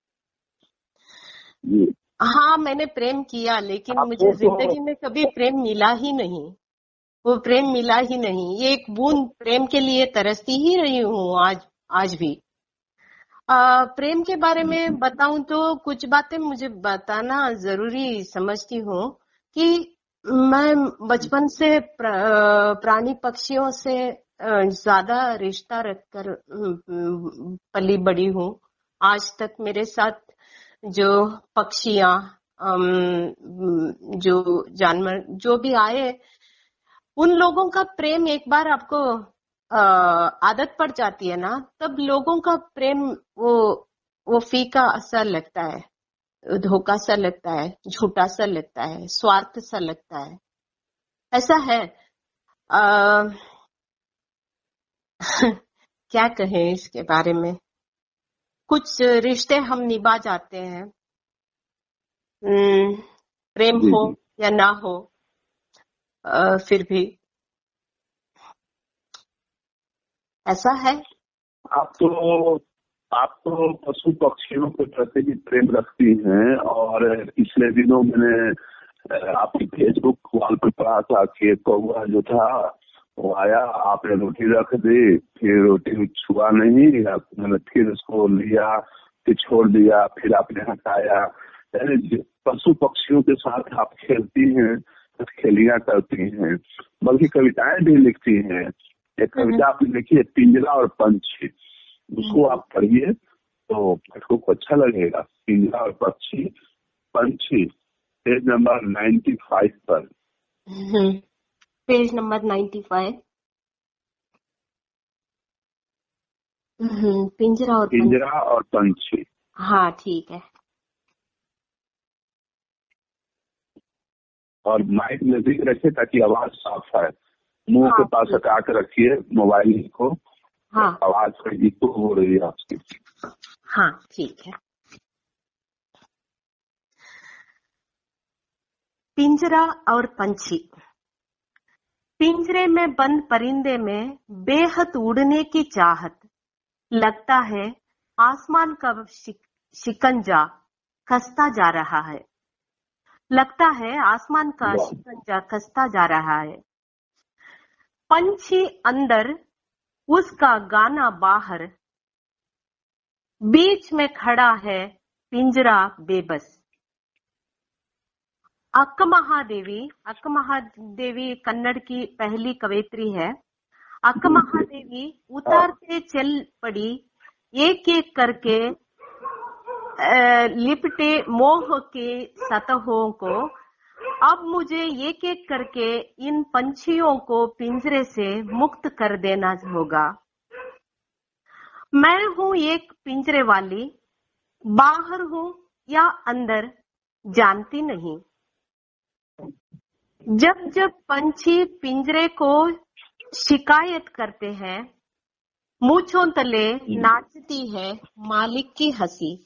हाँ, मैंने प्रेम किया लेकिन मुझे जिंदगी में कभी प्रेम मिला ही नहीं, वो प्रेम मिला ही नहीं। ये एक बूंद प्रेम के लिए तरसती ही रही हूँ आज भी। प्रेम के बारे में बताऊं तो कुछ बातें मुझे बताना जरूरी समझती हूँ, कि मैं बचपन से प्राणी पक्षियों से ज्यादा रिश्ता रखकर पली बड़ी हूँ। आज तक मेरे साथ जो पक्षियां, जो जानवर जो भी आए, उन लोगों का प्रेम एक बार आपको आदत पड़ जाती है ना, तब लोगों का प्रेम वो फीका सा लगता है, धोखा सा लगता है, झूठा सा लगता है, स्वार्थ सा लगता है। ऐसा है। क्या कहें इसके बारे में। कुछ रिश्ते हम निभा जाते हैं, प्रेम हो या ना हो, फिर भी ऐसा है। आप तो पशु पक्षियों के प्रति भी प्रेम रखती हैं, और पिछले दिनों मैंने आपकी फेसबुक वॉल पर पढ़ा था कि कौवा जो था वो आया, आपने रोटी रख दी, फिर रोटी छुआ नहीं, मैंने फिर उसको लिया, फिर छोड़ दिया, फिर आपने हटाया। पशु पक्षियों के साथ आप खेलती हैं, खेलियां करती हैं, बल्कि कविताएं भी लिखती हैं। एक कविता आपने लिखी है पिंजरा और पंछी, उसको आप पढ़िए तो आपको अच्छा लगेगा। पिंजरा और पंछी, पेज नंबर 95 पर। Page number 95। पिंजरा और पंछी। हाँ ठीक है। और माइक नजदीक रखिए ताकि आवाज साफ आए। मुंह के पास हटा के रखिए मोबाइल को। हाँ, आवाज थोड़ी इको हो रही है आपकी। हाँ ठीक है। पिंजरा और पंछी। पिंजरे में बंद परिंदे में बेहद उड़ने की चाहत। लगता है आसमान का शिकंजा कसता जा रहा है। लगता है आसमान का शिकंजा कसता जा रहा है। पंछी अंदर, उसका गाना बाहर, बीच में खड़ा है पिंजरा बेबस। अक्का महादेवी कन्नड़ की पहली कवयित्री है। अक्का महादेवी उतारते चल पड़ी, एक एक करके लिपटे मोह के सतहों को। अब मुझे एक एक करके इन पंछियों को पिंजरे से मुक्त कर देना होगा। मैं हूं एक पिंजरे वाली, बाहर हूं या अंदर जानती नहीं। जब जब पंछी पिंजरे को शिकायत करते हैं, मूंछों तले नाचती है मालिक की हंसी।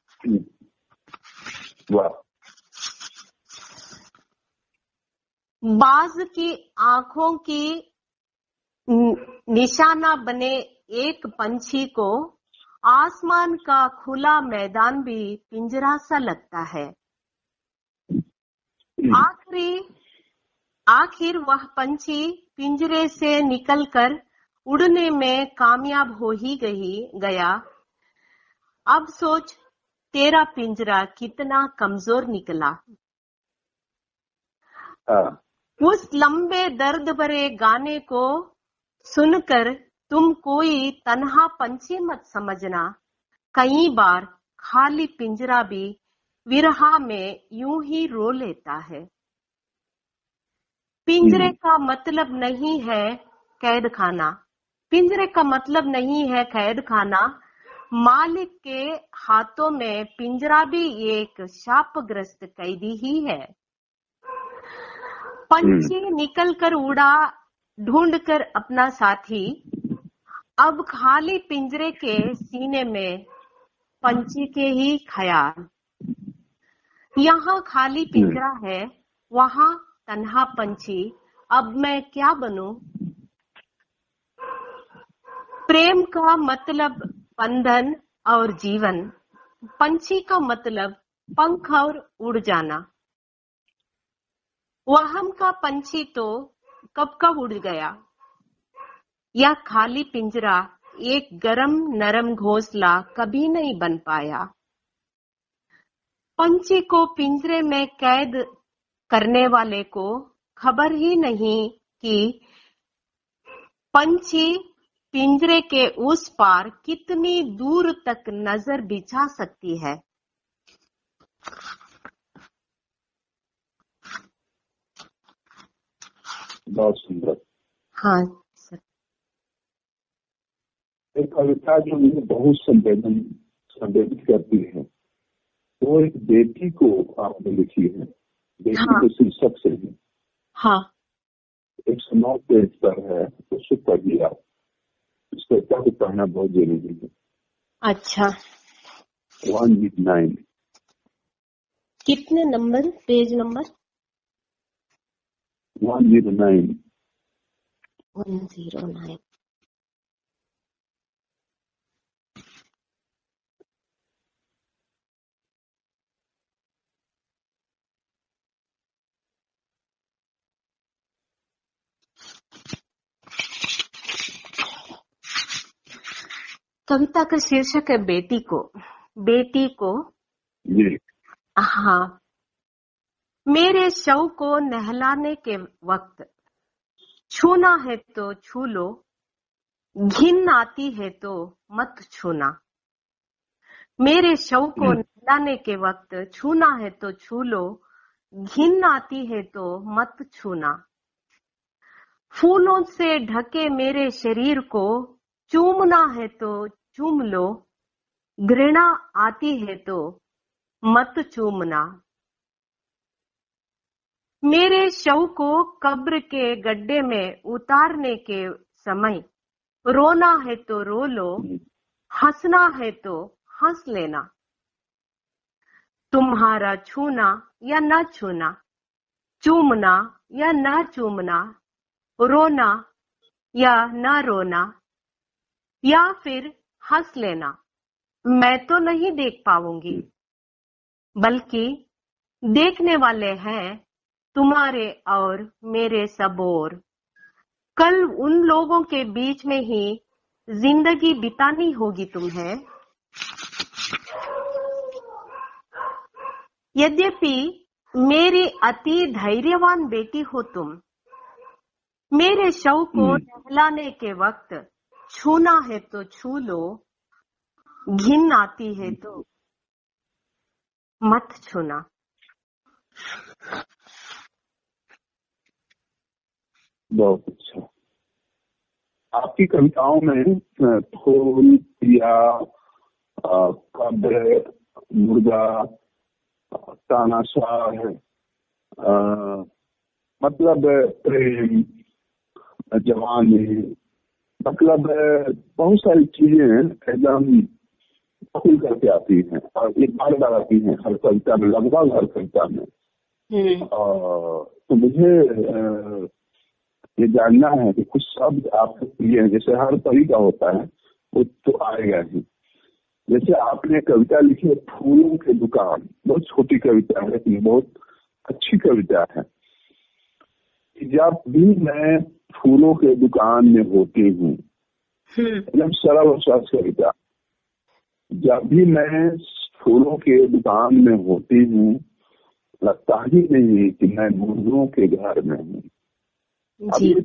बाज की आंखों की निशाना बने एक पंछी को आसमान का खुला मैदान भी पिंजरा सा लगता है। आखिर वह पंछी पिंजरे से निकलकर उड़ने में कामयाब हो ही गया। अब सोच तेरा पिंजरा कितना कमजोर निकला। उस लंबे दर्द भरे गाने को सुनकर तुम कोई तन्हा पंछी मत समझना। कई बार खाली पिंजरा भी विरहा में यूं ही रो लेता है। पिंजरे का मतलब नहीं है कैद खाना। पिंजरे का मतलब नहीं है कैद खाना। मालिक के हाथों में पिंजरा भी एक शापग्रस्त कैदी ही है। पंछी निकलकर उड़ा ढूंढकर अपना साथी। अब खाली पिंजरे के सीने में पंछी के ही ख्याल। यहाँ खाली पिंजरा है, वहाँ तन्हा पंछी। अब मैं क्या बनूं? प्रेम का मतलब बंधन और जीवन। पंछी का मतलब पंख और उड़ जाना। वहम का पंछी तो कब का उड़ गया। यह खाली पिंजरा एक गरम नरम घोंसला कभी नहीं बन पाया। पंछी को पिंजरे में कैद करने वाले को खबर ही नहीं कि पंछी पिंजरे के उस पार कितनी दूर तक नजर बिछा सकती है। बहुत सुंदर। हाँ सर। एक कविता जो मुझे बहुत संवेदित करती है, वो एक बेटी को आपने लिखी है। बेटी हाँ। के शीर्षक से है। हाँ। 109 पेज पर है, उसको पढ़िए आप। इस कविता को पढ़ना बहुत जरूरी है। अच्छा। 109। कितने नंबर? Page number 109। 109। कविता का शीर्षक है बेटी को। बेटी को। जी। हाँ। मेरे शव को नहलाने के वक्त छूना है तो छू लो, घिन आती है तो मत छूना। मेरे शव को नहलाने के वक्त छूना है तो छू लो, घिन आती है तो मत छूना। फूलों से ढके मेरे शरीर को चूमना है तो चूम लो, घृणा आती है तो मत चूमना। मेरे शव को कब्र के गड्ढे में उतारने के समय रोना है तो रो लो, हंसना है तो हंस लेना। तुम्हारा छूना या न छूना, चूमना या न चूमना, रोना या न रोना, या फिर हंस लेना, मैं तो नहीं देख पाऊंगी, बल्कि देखने वाले हैं तुम्हारे और मेरे सबोर। कल उन लोगों के बीच में ही जिंदगी बितानी होगी तुम्हें। यद्यपि मेरी अति धैर्यवान बेटी हो तुम, मेरे शव को नहलाने के वक्त छूना है तो छू लो, घिन आती है तो मत छूना। बहुत अच्छा। आपकी कविताओं में फूल या कब्र, मुर्गा, तानाशाह, मतलब प्रेम, जवानी, मतलब बहुत सारी चीजें एकदम खुल करके आती हैं और एक बार बार आती हैं हर कविता में, लगभग हर कविता में। तो मुझे ये जानना है कि कुछ शब्द आपको प्रिय है, जैसे हर कवि का होता है वो तो आएगा ही। जैसे आपने कविता लिखी है फूलों की दुकान, बहुत छोटी कविता है लेकिन बहुत अच्छी कविता है। जब भी मैं फूलों के दुकान में होती हूँ, एकदम सरल और सहज कविता। जब भी मैं फूलों के दुकान में होती हूँ, लगता ही नहीं कि मैं मुर्गों के घर में हूँ। अब ये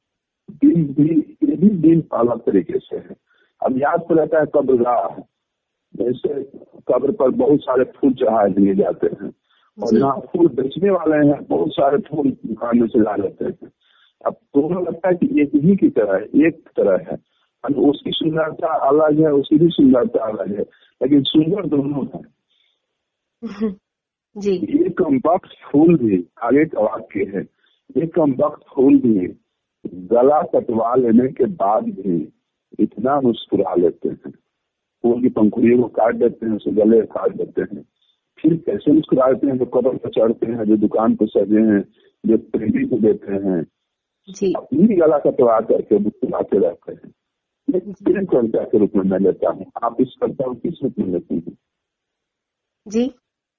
दिन अलग तरीके से है। अब याद तो रहता है कब्रगाह, जैसे कब्र पर बहुत सारे फूल चढ़ा दिए जाते हैं और जहाँ फूल बेचने वाले हैं बहुत सारे फूल दुकान में से ला लेते हैं। अब दोनों लगता है कि एक ही की तरह है, एक तरह है। उसकी सुंदरता अलग है, उसकी भी सुंदरता अलग है, लेकिन सुंदर दोनों है। जी। ये कमबख्त फूल भी, आगे का वाक्य है, ये कमबख्त फूल भी गला कटवा लेने के बाद भी इतना मुस्कुरा लेते हैं। फूल की पंखुड़ियों को काट देते हैं, उसे गले काट देते हैं, फिर कैसे मुस्कुराते हैं, जो कब्र पर चढ़ते हैं, जो दुकान पर सजे हैं, जो प्रेमी को देते हैं, अपनी गला कटवा करके मुस्कुराते रहते हैं। प्रेम कविता के रूप में मैं लेता हूँ। आप इस कविता को किस रूप में लेती हैं? जी,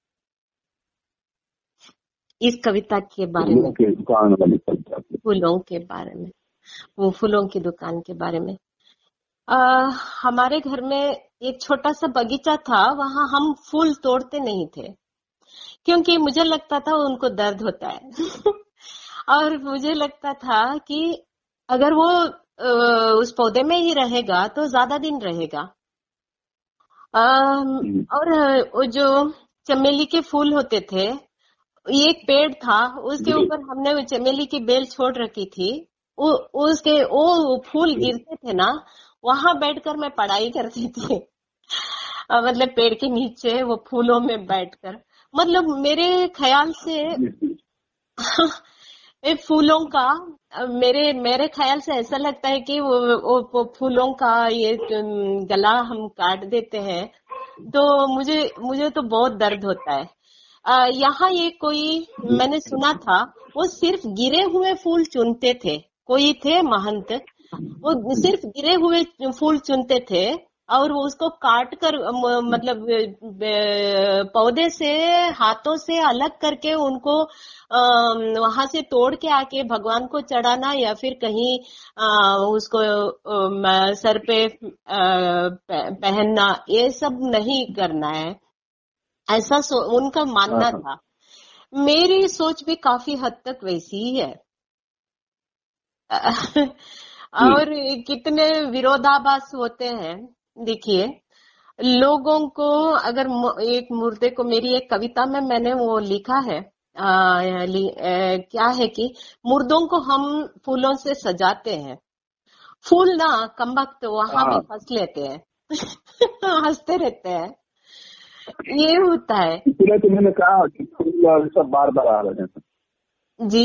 इस कविता के बारे में, दुकान वाली कविता, फूलों के बारे में, वो फूलों की दुकान के बारे में। हमारे घर में एक छोटा सा बगीचा था, वहां हम फूल तोड़ते नहीं थे, क्योंकि मुझे लगता था उनको दर्द होता है और मुझे लगता था कि अगर वो उस पौधे में ही रहेगा तो ज्यादा दिन रहेगा। और वो जो चमेली के फूल होते थे, एक पेड़ था उसके जी ऊपर हमने वो चमेली की बेल छोड़ रखी थी। उसके वो फूल गिरते थे ना, वहां बैठकर मैं पढ़ाई करती थी। मतलब पेड़ के नीचे वो फूलों में बैठकर, मतलब मेरे ख्याल से जी ये फूलों का मेरे मेरे ख्याल से ऐसा लगता है कि वो फूलों का ये गला हम काट देते हैं तो मुझे मुझे तो बहुत दर्द होता है। यहाँ ये कोई मैंने सुना था, वो सिर्फ गिरे हुए फूल चुनते थे। कोई थे महंत, वो सिर्फ गिरे हुए फूल चुनते थे और वो उसको काट कर मतलब पौधे से हाथों से अलग करके उनको वहां से तोड़ के आके भगवान को चढ़ाना या फिर कहीं उसको सर पे पहनना, ये सब नहीं करना है, ऐसा उनका मानना था। मेरी सोच भी काफी हद तक वैसी ही है। और कितने विरोधाभास होते हैं। देखिए, लोगों को अगर एक मुर्दे को, मेरी एक कविता में मैंने वो लिखा है, क्या है कि मुर्दों को हम फूलों से सजाते हैं, फूल ना कमबख्त वहां भी फंस लेते हैं हंसते रहते हैं, ये होता है। इसलिए तो मैंने कहा कि फूल सब बार बार आ रहे हैं। जी,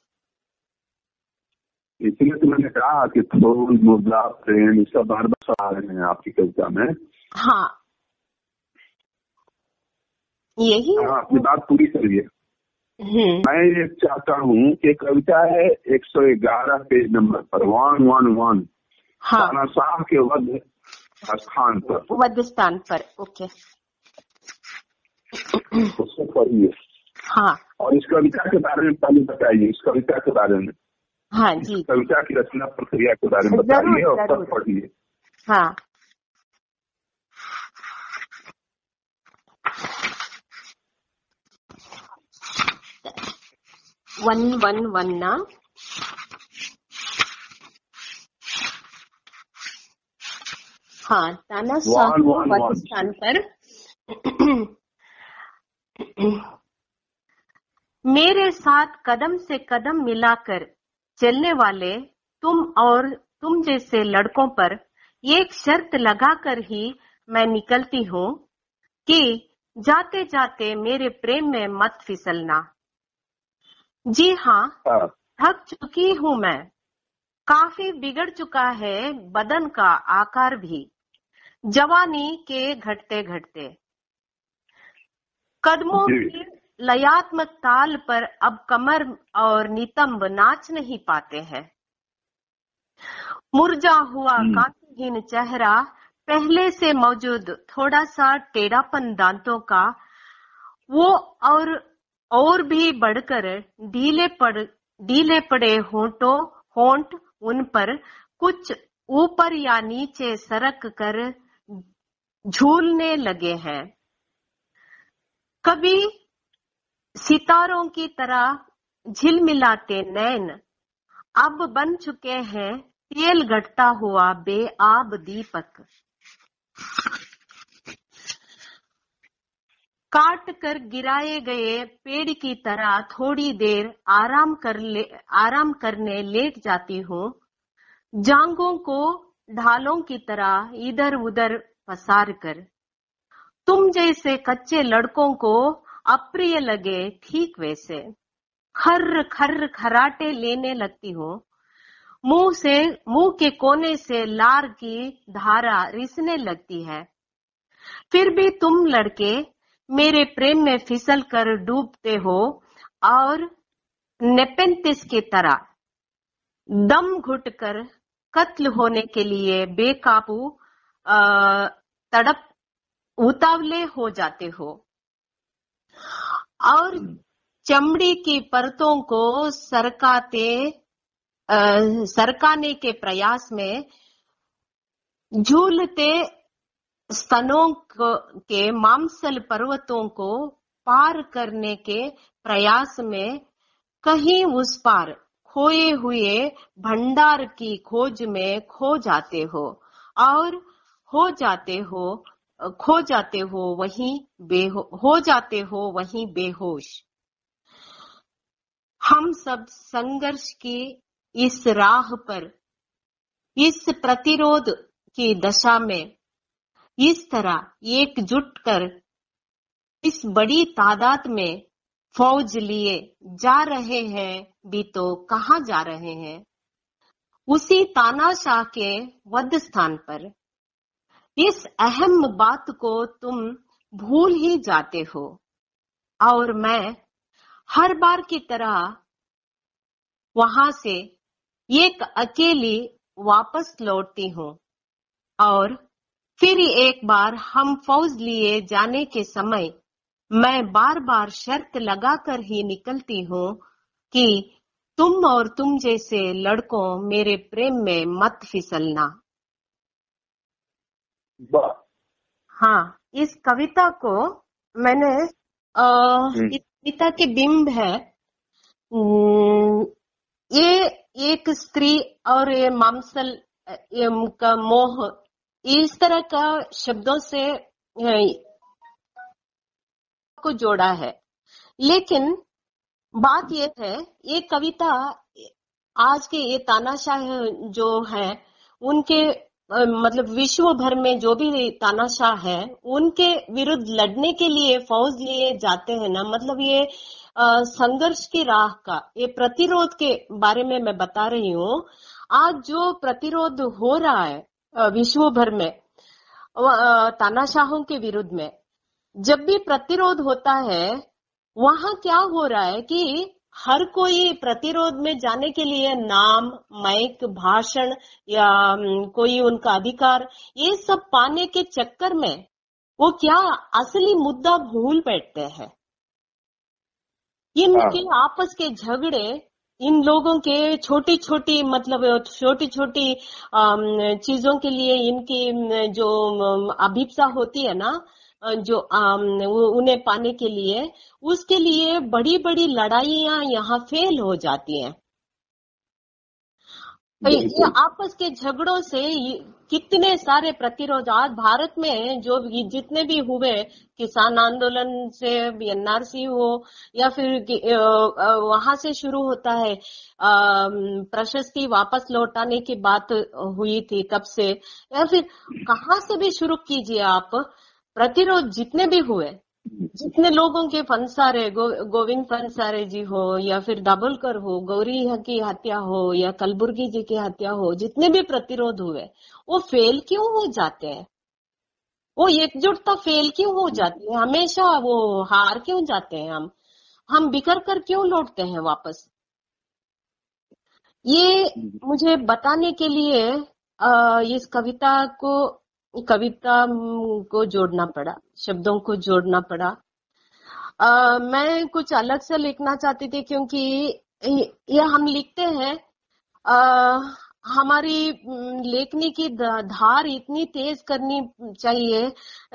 इसलिए तो मैंने कहा कि फूल, मुद्रा, प्रेम, ये सब बार बार आ रहे हैं आपकी कविता में। हाँ, यही अपनी बात पूरी करिए। मैं ये चाहता हूँ कि कविता है 111 पेज नंबर पर 111, तानाशाह के वध स्थान पर, ओके, उसको पढ़िए। हाँ, और इस कविता के बारे में पहले बताइए, इस कविता के बारे में, हाँ जी, कविता की रचना प्रक्रिया के बारे में बताइए और तब पढ़िए। हाँ, वन ना, हाँ, तानाशाह वध स्थान पर मेरे साथ कदम से कदम मिलाकर चलने वाले तुम और तुम जैसे लड़कों पर एक शर्त लगाकर ही मैं निकलती हूँ कि जाते जाते मेरे प्रेम में मत फिसलना। जी हाँ, थक चुकी हूँ मैं, काफी बिगड़ चुका है बदन का आकार भी, जवानी के घटते घटते। कदमों की लयात्मक ताल पर अब कमर और नितंब नाच नहीं पाते हैं। मुरझा हुआ कांतिहीन चेहरा, पहले से मौजूद थोड़ा सा टेढ़ापन दांतों का, वो और भी बढ़कर ढीले पड़े होंठ उन पर कुछ ऊपर या नीचे सरक कर झूलने लगे हैं। कभी सितारों की तरह झिलमिलाते नैन अब बन चुके हैं तेल घटता हुआ बेआब दीपक। काट कर गिराए गए पेड़ की तरह थोड़ी देर आराम करने लेट जाती हूँ, जांघों को ढालों की तरह इधर उधर पसार कर। तुम जैसे कच्चे लड़कों को अप्रिय लगे ठीक वैसे खर्र खर्र खराटे लेने लगती हूँ। मुंह के कोने से लार की धारा रिसने लगती है। फिर भी तुम लड़के मेरे प्रेम में फिसल कर डूबते हो और नेपेंतिस की तरह दम घुटकर कत्ल होने के लिए बेकाबू तड़प उतावले हो जाते हो और चमड़ी की परतों को सरकाने के प्रयास में झूलते स्तनों के मांसल पर्वतों को पार करने के प्रयास में कहीं उस पार खोए हुए भंडार की खोज में खो जाते हो और हो जाते हो वहीं बेहोश। हम सब संघर्ष की इस राह पर, इस प्रतिरोध की दशा में इस तरह एकजुट कर इस बड़ी तादाद में फौज लिए जा रहे हैं भी तो कहाँ जा रहे हैं? उसी तानाशाह के वध स्थान पर। इस अहम बात को तुम भूल ही जाते हो और मैं हर बार की तरह वहां से एक अकेली वापस लौटती हूँ और फिर एक बार हम फौज लिए जाने के समय मैं बार बार शर्त लगाकर ही निकलती हूँ कि तुम और तुम जैसे लड़कों मेरे प्रेम में मत फिसलना। हाँ, इस कविता को मैंने इस कविता के बिंब है, ये एक स्त्री और ये मामसल का मोह, इस तरह का शब्दों से को जोड़ा है। लेकिन बात यह है, ये कविता आज के ये तानाशाह जो है उनके मतलब विश्व भर में जो भी तानाशाह है उनके विरुद्ध लड़ने के लिए फौज लिए जाते हैं ना, मतलब ये संघर्ष की राह का, ये प्रतिरोध के बारे में मैं बता रही हूँ। आज जो प्रतिरोध हो रहा है विश्व भर में तानाशाहों के विरुद्ध में, जब भी प्रतिरोध होता है वहां क्या हो रहा है कि हर कोई प्रतिरोध में जाने के लिए नाम, माइक, भाषण या कोई उनका अधिकार, ये सब पाने के चक्कर में वो क्या असली मुद्दा भूल बैठते हैं। इनके आपस के झगड़े, इन लोगों के छोटी छोटी मतलब छोटी छोटी चीजों के लिए इनकी जो अभिप्सा होती है ना, जो उन्हें पाने के लिए, उसके लिए बड़ी बड़ी लड़ाइयां यहाँ फेल हो जाती हैं। ये आपस के झगड़ों से कितने सारे प्रतिरोध आज भारत में जो जितने भी हुए, किसान आंदोलन से एनआरसी हो या फिर वहां से शुरू होता है प्रशस्ति वापस लौटाने की बात हुई थी तब से, या फिर कहाँ से भी शुरू कीजिए आप, प्रतिरोध जितने भी हुए, जितने लोगों के फंसारे, गोविंद फंसारे जी हो या फिर दाभोलकर हो, गौरी की हत्या हो या कलबुर्गी जी की हत्या हो, जितने भी प्रतिरोध हुए वो फेल क्यों हो जाते हैं? वो एकजुटता फेल क्यों हो जाती है? हमेशा वो हार क्यों जाते हैं? हम बिखर कर क्यों लौटते हैं वापस? ये मुझे बताने के लिए इस कविता को जोड़ना पड़ा, शब्दों को जोड़ना पड़ा। मैं कुछ अलग से लिखना चाहती थी क्योंकि ये हम लिखते हैं, हमारी लेखनी की धार इतनी तेज करनी चाहिए,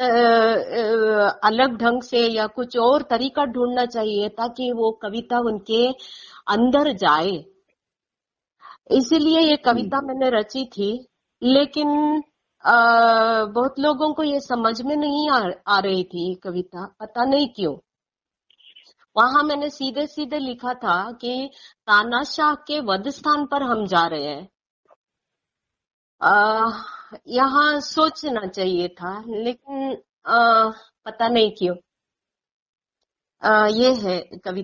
अलग ढंग से या कुछ और तरीका ढूंढना चाहिए ताकि वो कविता उनके अंदर जाए। इसीलिए ये कविता मैंने रची थी, लेकिन बहुत लोगों को ये समझ में नहीं आ रही थी कविता, पता नहीं क्यों। वहां मैंने सीधे सीधे लिखा था कि तानाशाह के वध स्थान पर हम जा रहे हैं। यहाँ सोचना चाहिए था, लेकिन पता नहीं क्यों। ये है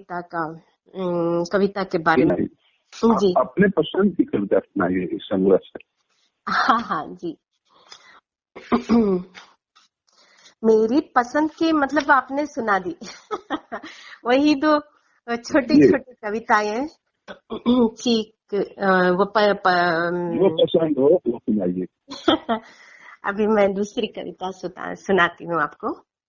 कविता के बारे में जी। अपने पसंद की कविता सुनाइए संघर्ष। हाँ जी। मेरी पसंद की मतलब आपने सुना दी। वही दो छोटी छोटी कविताएं कि वो पसंद हो वो सुनाइए। अभी मैं दूसरी कविता सुनाती हूँ आपको।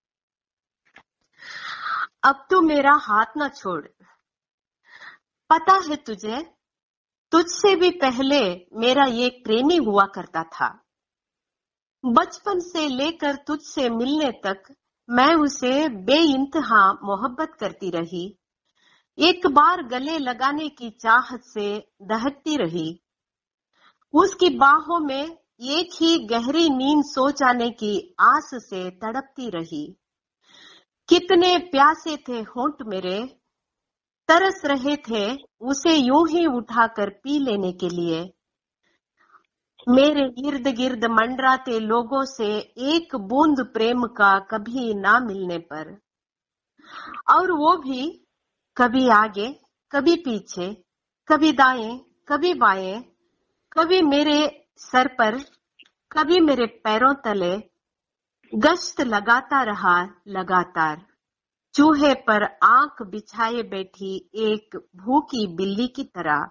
अब तो मेरा हाथ ना छोड़, पता है तुझे, तुझसे भी पहले मेरा एक प्रेमी हुआ करता था। बचपन से लेकर तुझसे मिलने तक मैं उसे बेइंतहा मोहब्बत करती रही। एक बार गले लगाने की चाहत से दहकती रही। उसकी बाहों में एक ही गहरी नींद सो जाने की आस से तड़पती रही। कितने प्यासे थे होंठ मेरे, तरस रहे थे उसे यूं ही उठाकर पी लेने के लिए। मेरे इर्द गिर्द मंडराते लोगों से एक बूंद प्रेम का कभी ना मिलने पर, और वो भी कभी आगे कभी पीछे, कभी दाएं कभी बाएं, कभी मेरे सर पर कभी मेरे पैरों तले, गश्त लगाता रहा लगातार, चूहे पर आंख बिछाए बैठी एक भूखी बिल्ली की तरह।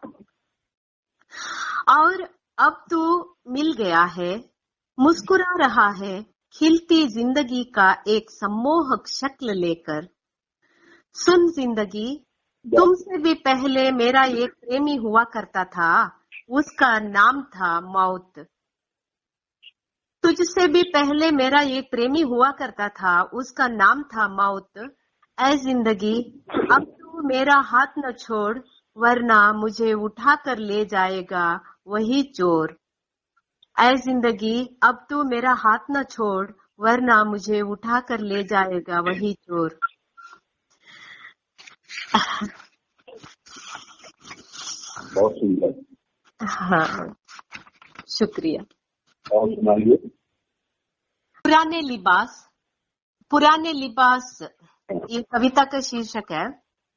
और अब तू मिल गया है, मुस्कुरा रहा है खिलती जिंदगी का एक सम्मोहक शक्ल लेकर। सुन जिंदगी, तुमसे भी पहले मेरा एक प्रेमी हुआ करता था, उसका नाम था मौत। तुझसे भी पहले मेरा एक प्रेमी हुआ करता था, उसका नाम था मौत। ऐ जिंदगी, अब तू मेरा हाथ न छोड़, वरना मुझे उठा कर ले जाएगा वही चोर। ऐ जिंदगी, अब तू मेरा हाथ न छोड़, वरना मुझे उठा कर ले जाएगा वही चोर। बहुत सुंदर। हाँ, शुक्रिया। और सुनाइए। पुराने लिबास ये कविता का शीर्षक है।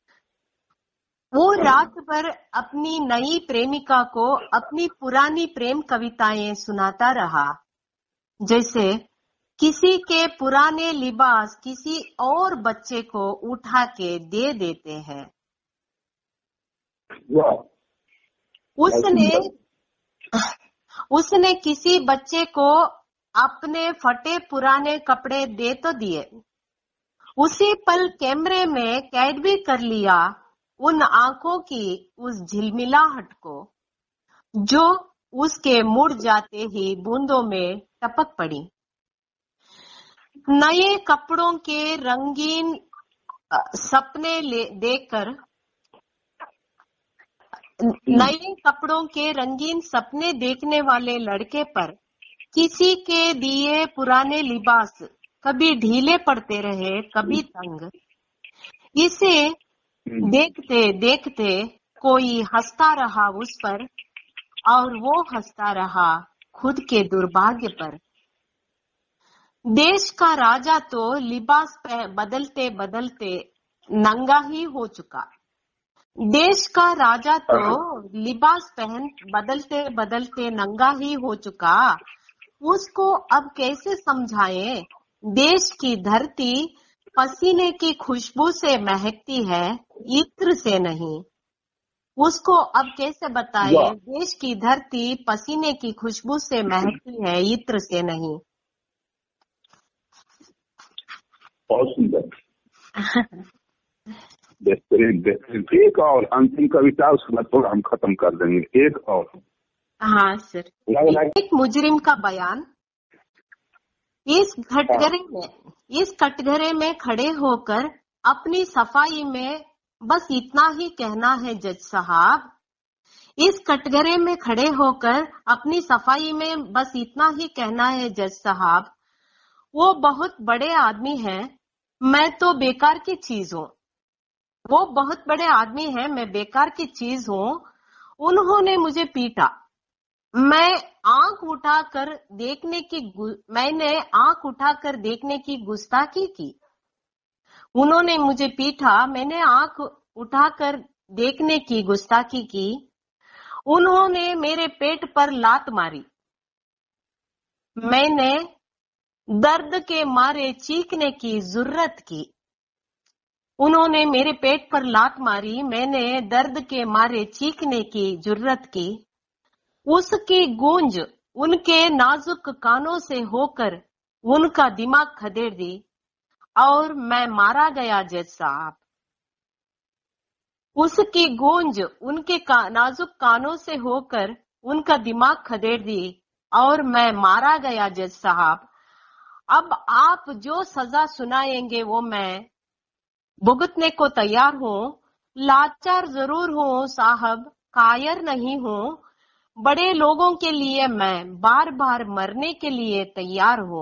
वो रात भर अपनी नई प्रेमिका को अपनी पुरानी प्रेम कविताएं सुनाता रहा, जैसे किसी के पुराने लिबास किसी और बच्चे को उठा के दे देते हैं। उसने किसी बच्चे को अपने फटे पुराने कपड़े दे तो दिए, उसी पल कैमरे में कैद भी कर लिया उन आंखों की उस झिलमिलाहट को, जो उसके मुड़ जाते ही बूंदों में टपक पड़ी। नए कपड़ों के रंगीन सपने देखकर नए कपड़ों के रंगीन सपने देखने वाले लड़के पर किसी के दिए पुराने लिबास कभी ढीले पड़ते रहे, कभी तंग। इसे देखते देखते कोई हंसता रहा उस पर, और वो हंसता रहा खुद के दुर्भाग्य पर। देश का राजा तो लिबास बदलते बदलते नंगा ही हो चुका। देश का राजा तो लिबास पहन बदलते बदलते नंगा ही हो चुका। उसको अब कैसे समझाएं, देश की धरती पसीने की खुशबू से महकती है, इत्र से नहीं। उसको अब कैसे बताएं, देश की धरती पसीने की खुशबू से महकती है, इत्र से नहीं। बहुत सुंदर। बेहतरीन बेहतरीन। एक और अंतिम कविता, उसके बाद थोड़ा हम खत्म कर देंगे। एक और। हाँ सर। एक मुजरिम का बयान। इस कटघरे में खड़े होकर अपनी सफाई में बस इतना ही कहना है जज साहब। इस कटघरे में खड़े होकर अपनी सफाई में बस इतना ही कहना है जज साहब। वो बहुत बड़े आदमी हैं, मैं तो बेकार की चीज हूँ। वो बहुत बड़े आदमी हैं, मैं बेकार की चीज हूँ। उन्होंने मुझे पीटा। मैंने आंख उठाकर देखने की गुस्ताखी की। उन्होंने मुझे पीटा, मैंने आंख उठाकर देखने की गुस्ताखी की। उन्होंने मेरे पेट पर लात मारी। मैंने दर्द के मारे चीखने की जुर्रत की। उन्होंने मेरे पेट पर लात मारी, मैंने दर्द के मारे चीखने की जुर्रत की। उसकी गूंज उनके नाजुक कानों से होकर उनका दिमाग खदेड़ दी, और मैं मारा गया जज साहब। उसकी गूंज उनके नाजुक कानों से होकर उनका दिमाग खदेड़ दी, और मैं मारा गया जज साहब। अब आप जो सजा सुनाएंगे वो मैं भुगतने को तैयार हूँ। लाचार जरूर हूँ साहब, कायर नहीं हूँ। बड़े लोगों के लिए मैं बार बार मरने के लिए तैयार हूँ।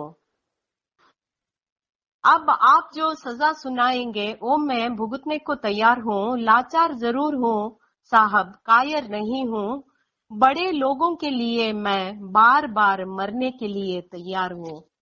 अब आप जो सजा सुनाएंगे वो मैं भुगतने को तैयार हूँ। लाचार जरूर हूँ साहब, कायर नहीं हूँ। बड़े लोगों के लिए मैं बार बार मरने के लिए तैयार हूँ।